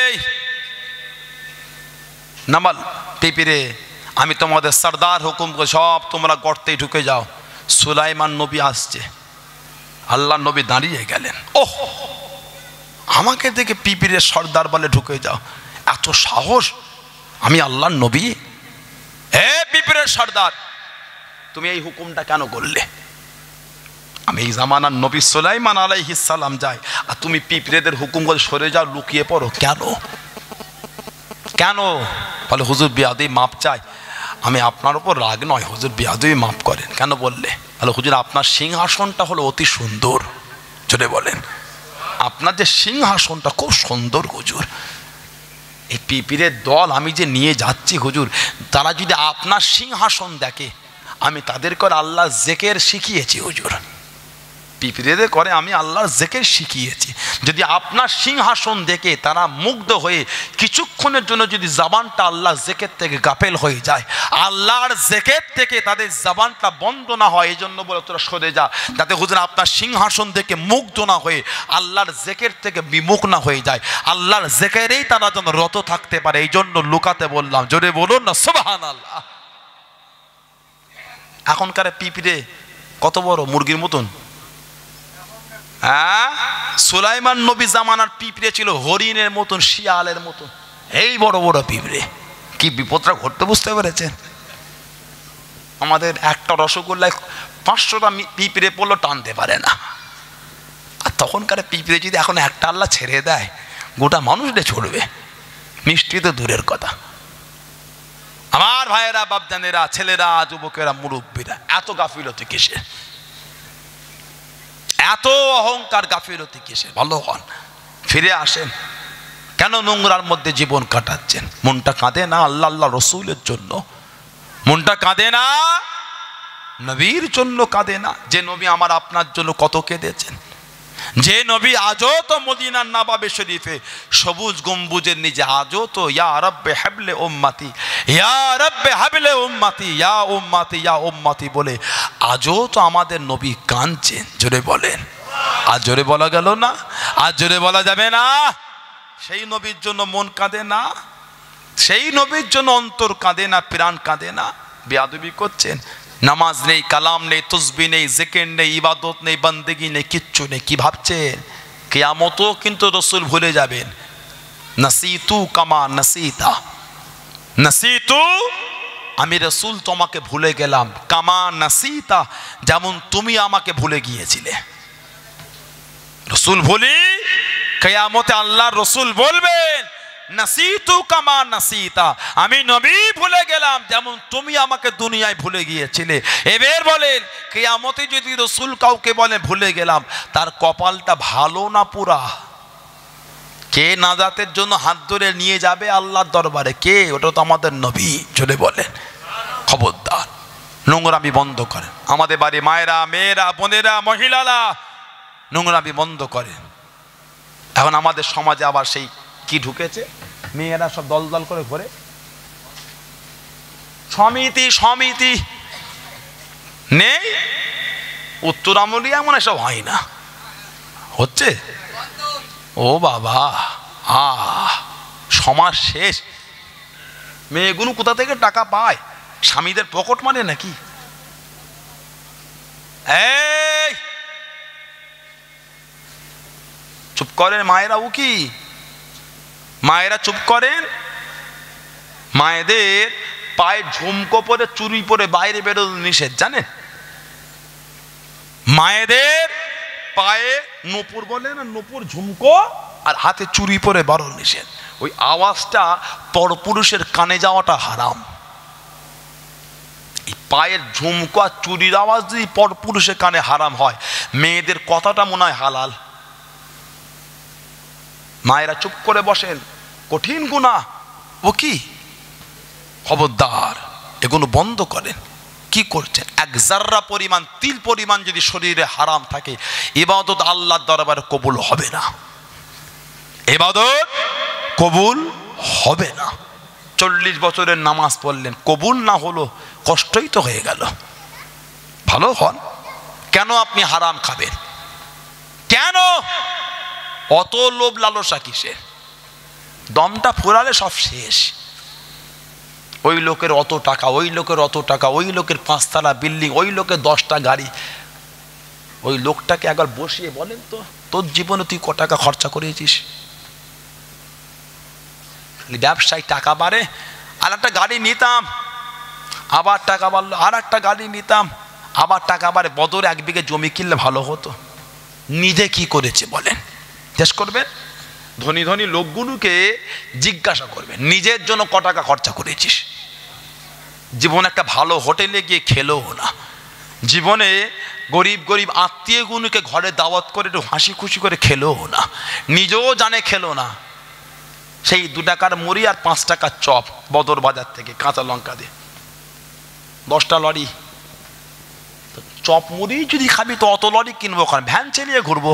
নামাল পিঁপড়ে, আমি তোমাদের সর্দার হুকুম করে সব তোমরা গর্তেই ঢুকে যাও। সুলাইমান নবী আসছে, আল্লাহ নবী দাঁড়িয়ে গেলেন। ওহ আমাকে দেখে পিপিরের সর্দার বলে ঢুকে যাও, এত সাহস? আমি আল্লাহর নবী? হে পিপিরের সর্দার, তুমি এই হুকুমটা কেন করলে? আমি এই জামানার নবী সুলাইমান আলাইহিস সালাম যাই, আর তুমি পিঁপড়েদের হুকুম করে সরে যাও, লুকিয়ে পড়ো কেন? কেন? বলে হুজুর বিয়াদবি মাপ চাই। আমি আপনার উপর রাগ নয় হুজুর, বিয়াদবি মাফ করেন। কেন বললে? বলে হুজুর আপনার সিংহাসনটা হলো অতি সুন্দর। জোরে বলেন, আপনার যে সিংহাসনটা খুব সুন্দর হুজুর। এই পিঁপড়ের দল আমি যে নিয়ে যাচ্ছি হুজুর, তারা যদি আপনার সিংহাসন দেখে, আমি তাদের করে আল্লাহ জেকের শিখিয়েছি হুজুর। পিঁপড়েদের করে আমি আল্লাহর জেকের শিখিয়েছি। যদি আপনার সিংহাসন দেখে তারা মুগ্ধ হয়ে কিছুক্ষণের জন্য যদি জবানটা আল্লাহ জেকের থেকে গাফেল হয়ে যায়, আল্লাহর জেকের থেকে তাদের জবানটা বন্ধ না হয়, এই জন্য বলে তোরা সরে যা, যাতে হুজুর আপনার সিংহাসন দেখে মুগ্ধ না হয়ে আল্লাহর জেকের থেকে বিমুখ না হয়ে যায়, আল্লাহর জেকেরেই তারা যেন রত থাকতে পারে, এই জন্য লুকাতে বললাম। জোরে বলুন না সুবহানাল্লাহ। এখনকার পিঁপড়ে কত বড়, মুরগির মতন। হ্যাঁ, সুলাইমান নবী জামানার পিঁপড়ে ছিল হরিণের মতন, শিয়ালের মতন, এই বড় বড় পিঁপড়ে। কি বিপদটা ঘটতে বুঝতে পেরেছেন? আমাদের একটা রসগোল্লায় পাঁচশোটা পিঁপড়ে পড়লো, টানতে পারে না। আর তখনকার পিঁপড়ে যদি এখন একটা আল্লাহ ছেড়ে দেয়, গোটা মানুষটা ছড়বে, মিষ্টি তো দূরের কথা। আমার ভাইয়েরা, বাপজানেরা, ছেলেরা, যুবকেরা, মুরব্বীরা, এত গাফিলতি কিসের? এত অহংকার গাফিলতি কিসের? ভালো হন, ফিরে আসেন। কেন নোংরার মধ্যে জীবন কাটাচ্ছেন? মনটা কাঁদে না আল্লাহ আল্লাহ রসুলের জন্য? মনটা কাঁদে না নবীর জন্য? কাঁদে না? যে নবী আমার আপনার জন্য কত কেঁদেছেন, যে নবী আজও তো মদিনার নবাবে শরীফে সবুজ গম্বুজের নিচে আজও তো ইয়া রব্বে হাবলে উম্মতি, ইয়া রব্বে হাবলে উম্মতি, ইয়া উম্মতি, ইয়া উম্মতি বলে আজও তো আমাদের নবী কাঁদছেন। জোরে বলেন, আর জোরে বলা গেল না? আর জোরে বলা যাবে না? সেই নবীর জন্য মন কাঁদে না? সেই নবীর জন্য অন্তর কাঁদে না, প্রাণ কাঁদে না? বেয়াদবি করছেন। নামাজ নেই, কালাম নেই, তসবিহ নেই, জিকির নেই, ইবাদত নেই, বন্দেগি নেই, কিচ্ছু নেই। কি ভাবছেন? কিয়ামতও কিন্তু রসুল ভুলে যাবেন। নাসিতু কামা নাসিতা, নাসিতু আমি রসুল তোমাকে ভুলে গেলাম, কামা নাসিতা যেমন তুমি আমাকে ভুলে গিয়েছিলে। রসুল ভুলি, কিয়ামতে আল্লাহ রসুল বলবেন নাসিতু কামা নাসিতা, আমি নবী ভুলে গেলাম যেমন তুমি আমাকে দুনিয়ায় ভুলে গিয়েছিলে। এবার বলেন, কিয়ামতে যদি রসুল কাউকে বলে ভুলে গেলাম, তার কপালটা ভালো না পুরা? কে নাজাতের জন্য হাত ধরে নিয়ে যাবে আল্লাহর দরবারে? কে? ওটা তো আমাদের নবী। চলে বলেন, খবরদার নোংরামি বন্ধ করেন। আমাদের বাড়ি মায়েরা, মেয়েরা, বোনেরা, মহিলারা নোংরামি বন্ধ করেন। এখন আমাদের সমাজে আবার সেই কি ঢুকেছে, মেয়েরা সব দল দল করে ঘোরে, সমিতি সমিতি নেই। উত্তর আমলি এমন এসব হয় না, হচ্ছে। ও বাবা, আ সমাজ শেষ। মেয়েগুলো কোথা থেকে টাকা পায়? স্বামীদের পকেট মানে নাকি? এই চুপ করেন মায়েরা, ও কি মায়েরা চুপ করেন। মায়েদের পায়ে ঝুমকো পরে, চুরি পরে বাইরে বেরোনো নিষেধ, জানেন? মায়েদের পায়ে নূপুর বলে না, নূপুর, ঝুমকো আর হাতে চুরি পরে বারো নিষেধ। ওই আওয়াজটা পরপুরুষের কানে যাওয়াটা হারাম। এই পায়ের ঝুমকো আর চুরির আওয়াজ যদি পরপুরুষের কানে হারাম হয়, মেয়েদের কথাটা মনে হয় হালাল। মায়েরা চুপ করে বসেন, কঠিন গুনাহ। ও কি? খবরদার, এগুলো বন্ধ করেন। কি করছেন? এক জাররা পরিমাণ, তিল পরিমাণ যদি শরীরে হারাম থাকে, ইবাদত আল্লাহর দরবারে কবুল হবে না। ইবাদত কবুল হবে না। চল্লিশ বছরের নামাজ পড়লেন, কবুল না হলো, কষ্টই তো হয়ে গেল। ভালো হন। কেন আপনি হারাম খাবেন? কেন অত লোভ লালসা কিসের? দমটা ফুরালে সব শেষ। ওই লোকের অত টাকা, ওই লোকের অত টাকা, ওই লোকের পাঁচতলা বিল্ডিং, ওই লোকের দশটা গাড়ি, ওই লোকটাকে একবার বসিয়ে বলেন তো, তোর জীবনে তুই ক টাকা খরচা করেছিস? ব্যবসায় টাকা বাড়ে, আর একটা গাড়ি নিতাম, আবার টাকা বাড়লো, আর একটা গাড়ি নিতাম, আবার টাকা বাড়ে। বদরে এক বিঘে জমি কিনলে ভালো হতো। নিজে কি করেছে বলেন? জিজ্ঞেস করবেন ধনী ধনী লোকগুলোকে, জিজ্ঞাসা করবেন নিজের জন্য ক টাকা খরচা করেছিস। জীবনে একটা ভালো হোটেলে গিয়ে খেলো না, জীবনে গরিব গরিব আত্মীয়গুলোকে ঘরে দাওয়াত করে একটু হাসি খুশি করে খেলো না, নিজেও জানে খেলো না। সেই দু টাকার মুড়ি আর পাঁচ টাকার চপ বদর বাজার থেকে কাঁচা লঙ্কা দিয়ে, দশটা লরি চপ মুড়ি যদি খাবি তো অত লরি কিনবো, কারণ ভ্যান চালিয়ে ঘুরবো।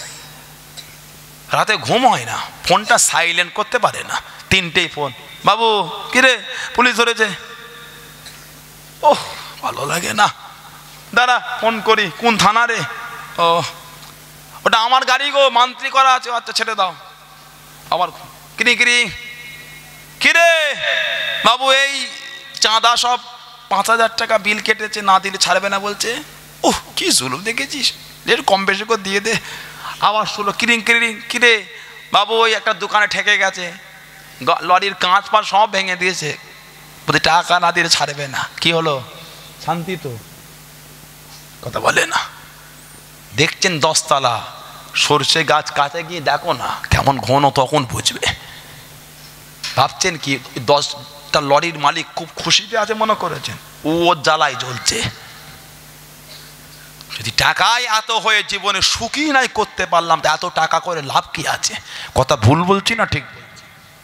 রাতে ঘুম হয় না, ফোনটা সাইলেন্ট করতে পারে না, তিনটেই ফোন। বাবু কিরে পুলিশ ধরেছে, ওহ ভালো লাগে না, দাঁড়া ফোন করি, কোন থানা রে? ও ওটা আমার গাড়ি গো, মান্ত্রী করা আছে। আচ্ছা ছেড়ে দাও। আবার কিরি কিরি কিরে বাবু, এই চাঁদা সব পাঁচ হাজার টাকা বিল কেটেছে, না দিলে ছাড়বে না বলছে। ওহ কি জুলুম দেখেছিস, একটু কম বেশি করে দিয়ে দে। আবার শুলো কিরিং কিরিং, কিরে বাবু ওই একটা দোকানে ঠেকে গেছে, লরির কাঁচ পা সব ভেঙে দিয়েছে, বলতে টাকা না দিলে ছাড়বে না। কি হলো, শান্তি তো? কথা বলে না। দেখছেন দশতলা সর্ষে গাছ কাছে গিয়ে দেখো না কেমন ঘন, তখন বুঝবে। ভাবছেন কি দশটা লরির মালিক খুব খুশিতে আছে মনে করেছেন? ও জ্বালায় জ্বলছে। যদি টাকায় এত হয়ে জীবনে সুখী নাই করতে পারলাম, তো এত টাকা করে লাভ কি আছে? কথা ভুল বলছি না ঠিক বলছি?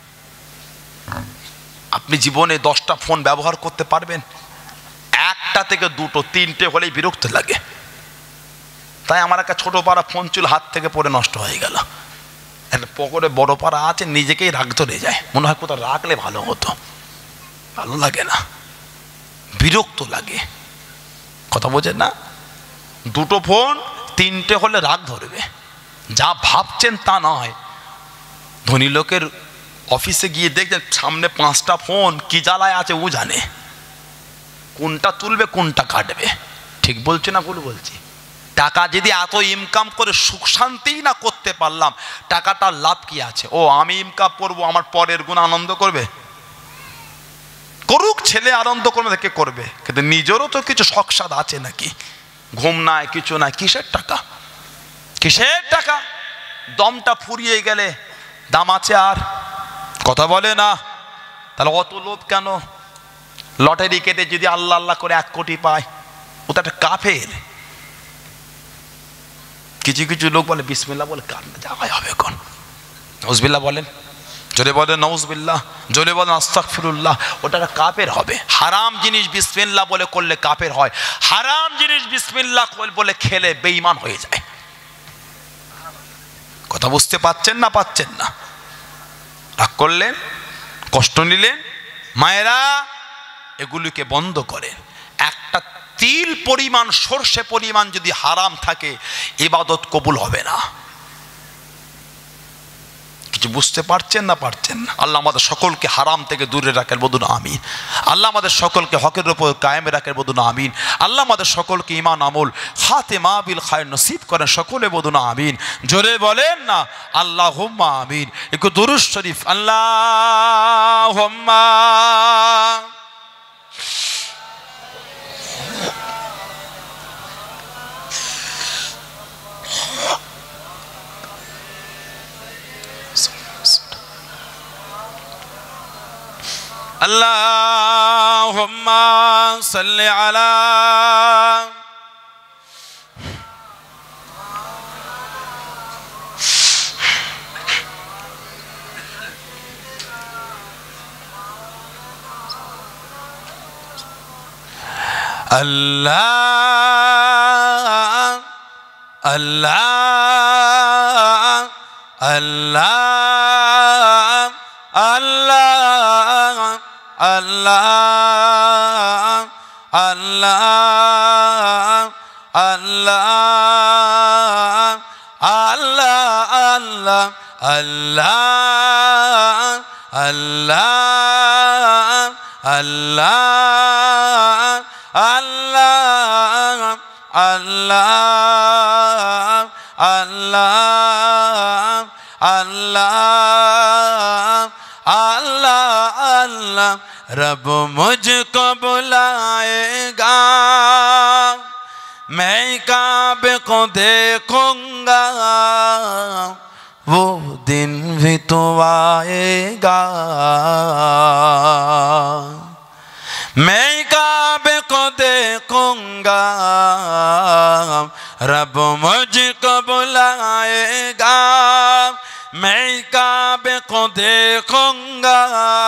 আপনি জীবনে দশটা ফোন ব্যবহার করতে পারবেন, একটা থেকে দুটো তিনটে হলেই বিরক্ত লাগে। তাই আমার একটা ছোট পাড়া ফোন ছিল, হাত থেকে পড়ে নষ্ট হয়ে গেল। একটা পকেটে বড় পাড়া আছে, নিজেকেই রাগ ধরে যায়, মনে হয় কোথাও রাখলে ভালো হতো। ভালো লাগে না, বিরক্ত লাগে। কথা বোঝেন না? দুটো ফোন তিনটে হলে রাগ ধরবে। যা ভাবছেন তা নয়। ধনী লোকের অফিসে গিয়ে দেখছেন সামনে পাঁচটা ফোন, কি জ্বালায় আছে ও জানে, কোনটা তুলবে কোনটা কাটবে। ঠিক বলছি না ভুল বলছি? টাকা যদি এত ইনকাম করে সুখ শান্তি না করতে পারলাম, টাকাটার লাভ কি আছে? ও আমি ইনকাম করবো, আমার পরের গুণ আনন্দ করবে? করুক, ছেলে আনন্দ করবে, কে করবে, কিন্তু নিজেরও তো কিছু শখ সাদ আছে নাকি? ঘুম নাই, কিছু নাই, কিসের টাকা? কিসের টাকা? দমটা ফুরিয়ে গেলে দাম আছে আর? কথা বলে না? তাহলে অত লোভ কেন? লটারি কেটে যদি আল্লাহ আল্লাহ করে এক কোটি পায়, ও তো একটা কাফের। কিছু কিছু লোক বলে বিসমিল্লাহ বলে কার না যাওয়াই হবে, কোন নাউজুবিল্লাহ বলেন, জোরে বলেন নাউজুবিল্লাহ, জোরে বলেন আস্তাগফিরুল্লাহ। ওটা কাফের হবে। হারাম জিনিস বিসমিল্লাহ বলে করলে কাফের হয়, হারাম জিনিস বিসমিল্লাহ বলে খেলে বেঈমান হয়ে যায়। কথা বুঝতে পাচ্ছেন না পাচ্ছেন না? রাগ করলেন, কষ্ট নিলেন, মায়েরা এগুলিকে বন্ধ করেন। একটা তিল পরিমাণ সর্ষে পরিমাণ যদি হারাম থাকে, ইবাদত কবুল হবে না। কিছু বুঝতে পারছেন না পারছেন না? আল্লাহ আমাদের সকলকে হারাম থেকে দূরে রাখেন, বলুন আমিন। আল্লাহ আমাদের সকলকে হকের উপর কায়েমে রাখেন, বলুন আমিন। আল্লাহ আমাদের সকলকে ঈমান আমল খাতেমা বিল খায়র নসিব করেন, সকলে বলুন আমিন। জোরে বলেন না আল্লাহুম্মা আমিন। একটু দুরূদ শরীফ আল্লাহুম্মা আল্লাহুম্মা সাল্লি আলা আল্লাহ আল্লাহ আল্লাহ আল্লাহ আল্লাহ আল্লাহ আল্লাহ আল্লাহ আল্লাহ আল্লাহ আল্লাহ আল্লাহ আল্লাহ আল্লাহ اللہ اللہ اللہ اللہ رب مجھ کو بلائے گا میں کعبے کو دیکھوں گا وہ دن بھی تو آئے گا میں کعبے کو دیکھوں گا رب مجھ کو بلائے گا میں کعبے کو دیکھوں گا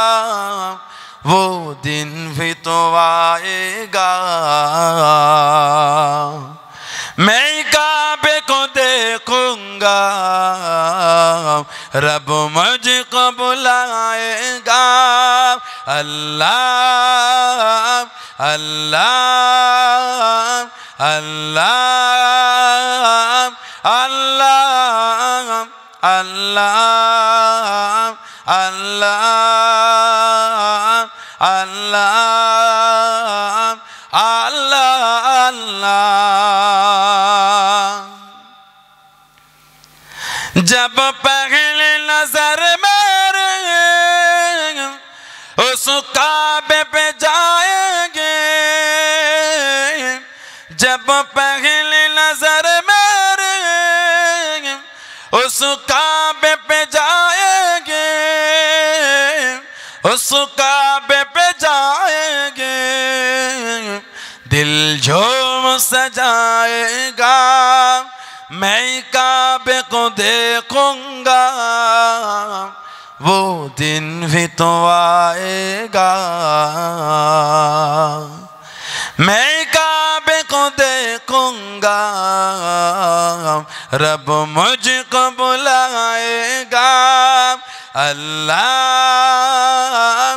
وہ دن بھی تو آئے گا میں کعبے کو دیکھوں گا رب مجھ کو بلائے گا اللہ اللہ اللہ اللہ اللہ اللہ اللہ اللہ اللہ جب پہلے نظر میرے اس کعبے پہ جائیں گے جب پہلے نظر میرے اس کعبے پہ جائیں گے اس کعبے پہ جائیں گے دل جھوم سجائے گا میں کعبے کو دیکھوں گا وہ دن بھی تو آئے گا میں کعبے کو دیکھوں گا رب مجھ کو بلائے گا اللہ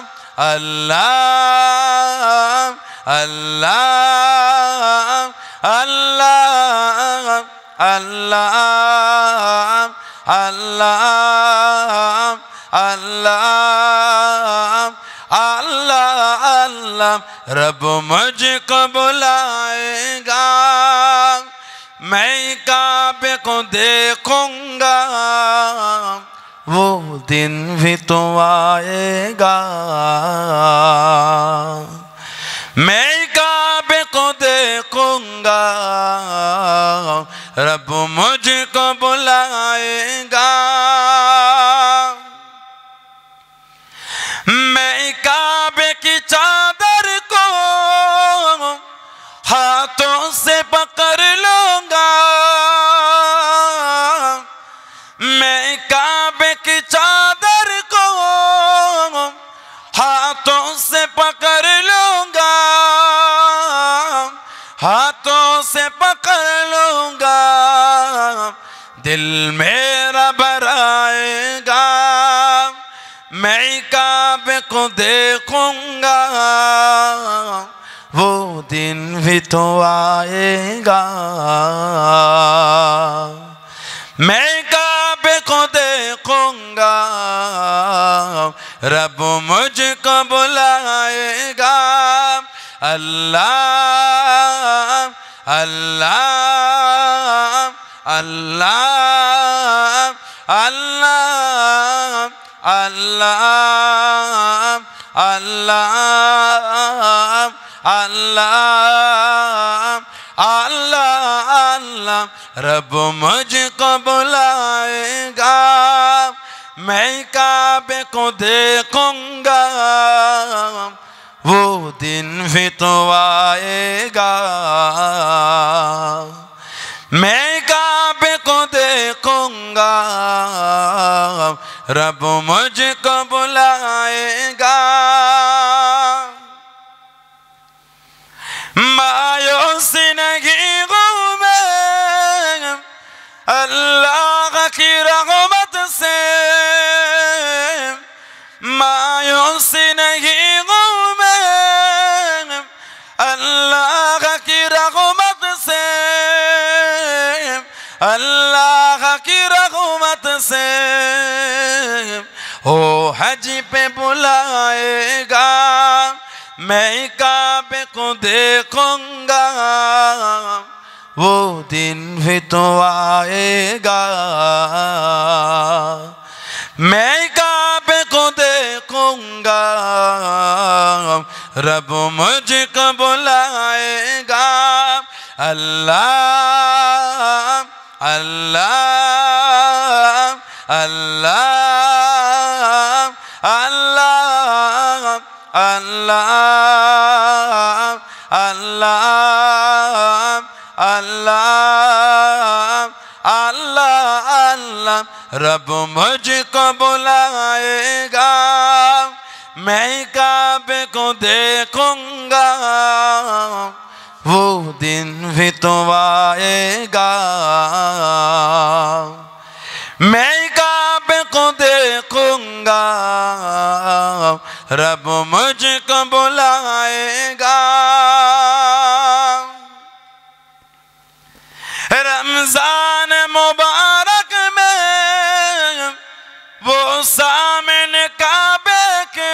اللہ اللہ اللہ اللہ اللہ اللہ اللہ اللہ رب مجھ کو بلائے گا میں کعبے کو دیکھوں گا وہ دن بھی تو آئے گا میں کعبے کو دیکھوں گا رب مجھ کو بلائے گا میں کعبے کی چادر کو ہاتھوں سے پکڑ لوں گا میں کعبے کی چادر کو ہاتھوں سے پکڑ لوں گا ہاتھوں سے پکڑ لوں گا دل میرا بھرائے گا میں کعبے کو دیکھوں گا وہ دن بھی تو آئے گا میں کعبے کو دیکھوں گا رب مجھ کو بلائے گا اللہ اللہ اللہ اللہ اللہ اللہ اللہ اللہ اللہ رب مجھ کو بلائے گا میں کعبے کو دیکھوں گا وہ دن بھی تو آئے گا میں کعبے کو دیکھوں گا رب مجھ کو بلائے گا مایوسی نہیں ہوں میں اللہ کی رحمت سے مایوسی نہیں ہوں میں اللہ کی رحمت سے اللہ کی رحمت سے وہ حج پہ بلائے گا میں کعبے کو دیکھوں گا وہ دن بھی تو آئے گا میں کعبے کو دیکھوں گا رب مجھ کو بلائے گا اللہ اللہ اللہ اللہ اللہ اللہ اللہ اللہ اللہ رب مجھ کو بلائے گا میں کعبے کو دیکھوں گا وہ دن بھی تو آئے گا میں کعبے کو دیکھوں گا رب مجھ کو بلائے گا رمضان مبارک میں وہ سامنے کعبے کے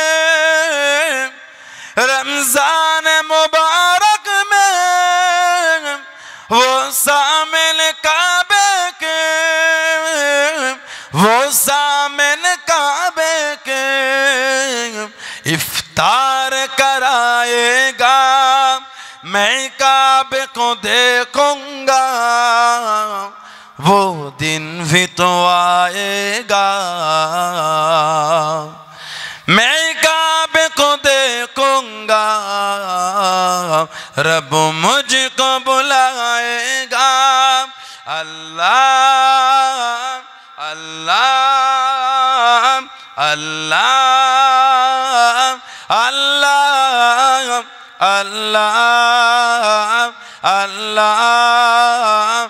رمضان مبارک میں وہ سامنے کعبے کے وہ سامنے کعبے کے افطار کرائے گا میں کعبے کو دیکھوں گا وہ دن بھی تو آئے گا میں کعبے کو دیکھوں گا رب مجھ کو بلائے گا اللہ اللہ اللہ اللہ اللہ اللہ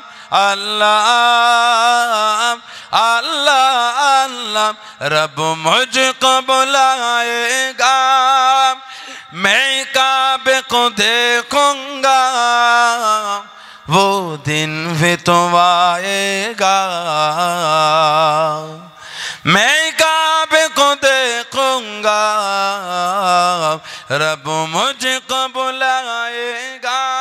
اللہ اللہ اللہ رب مجھ کو بلائے گا میں کعبے کو دیکھوں گا وہ دن بھی تو آئے گا میں کعبے کو دیکھوں گا رب مجھ کو بلائے گا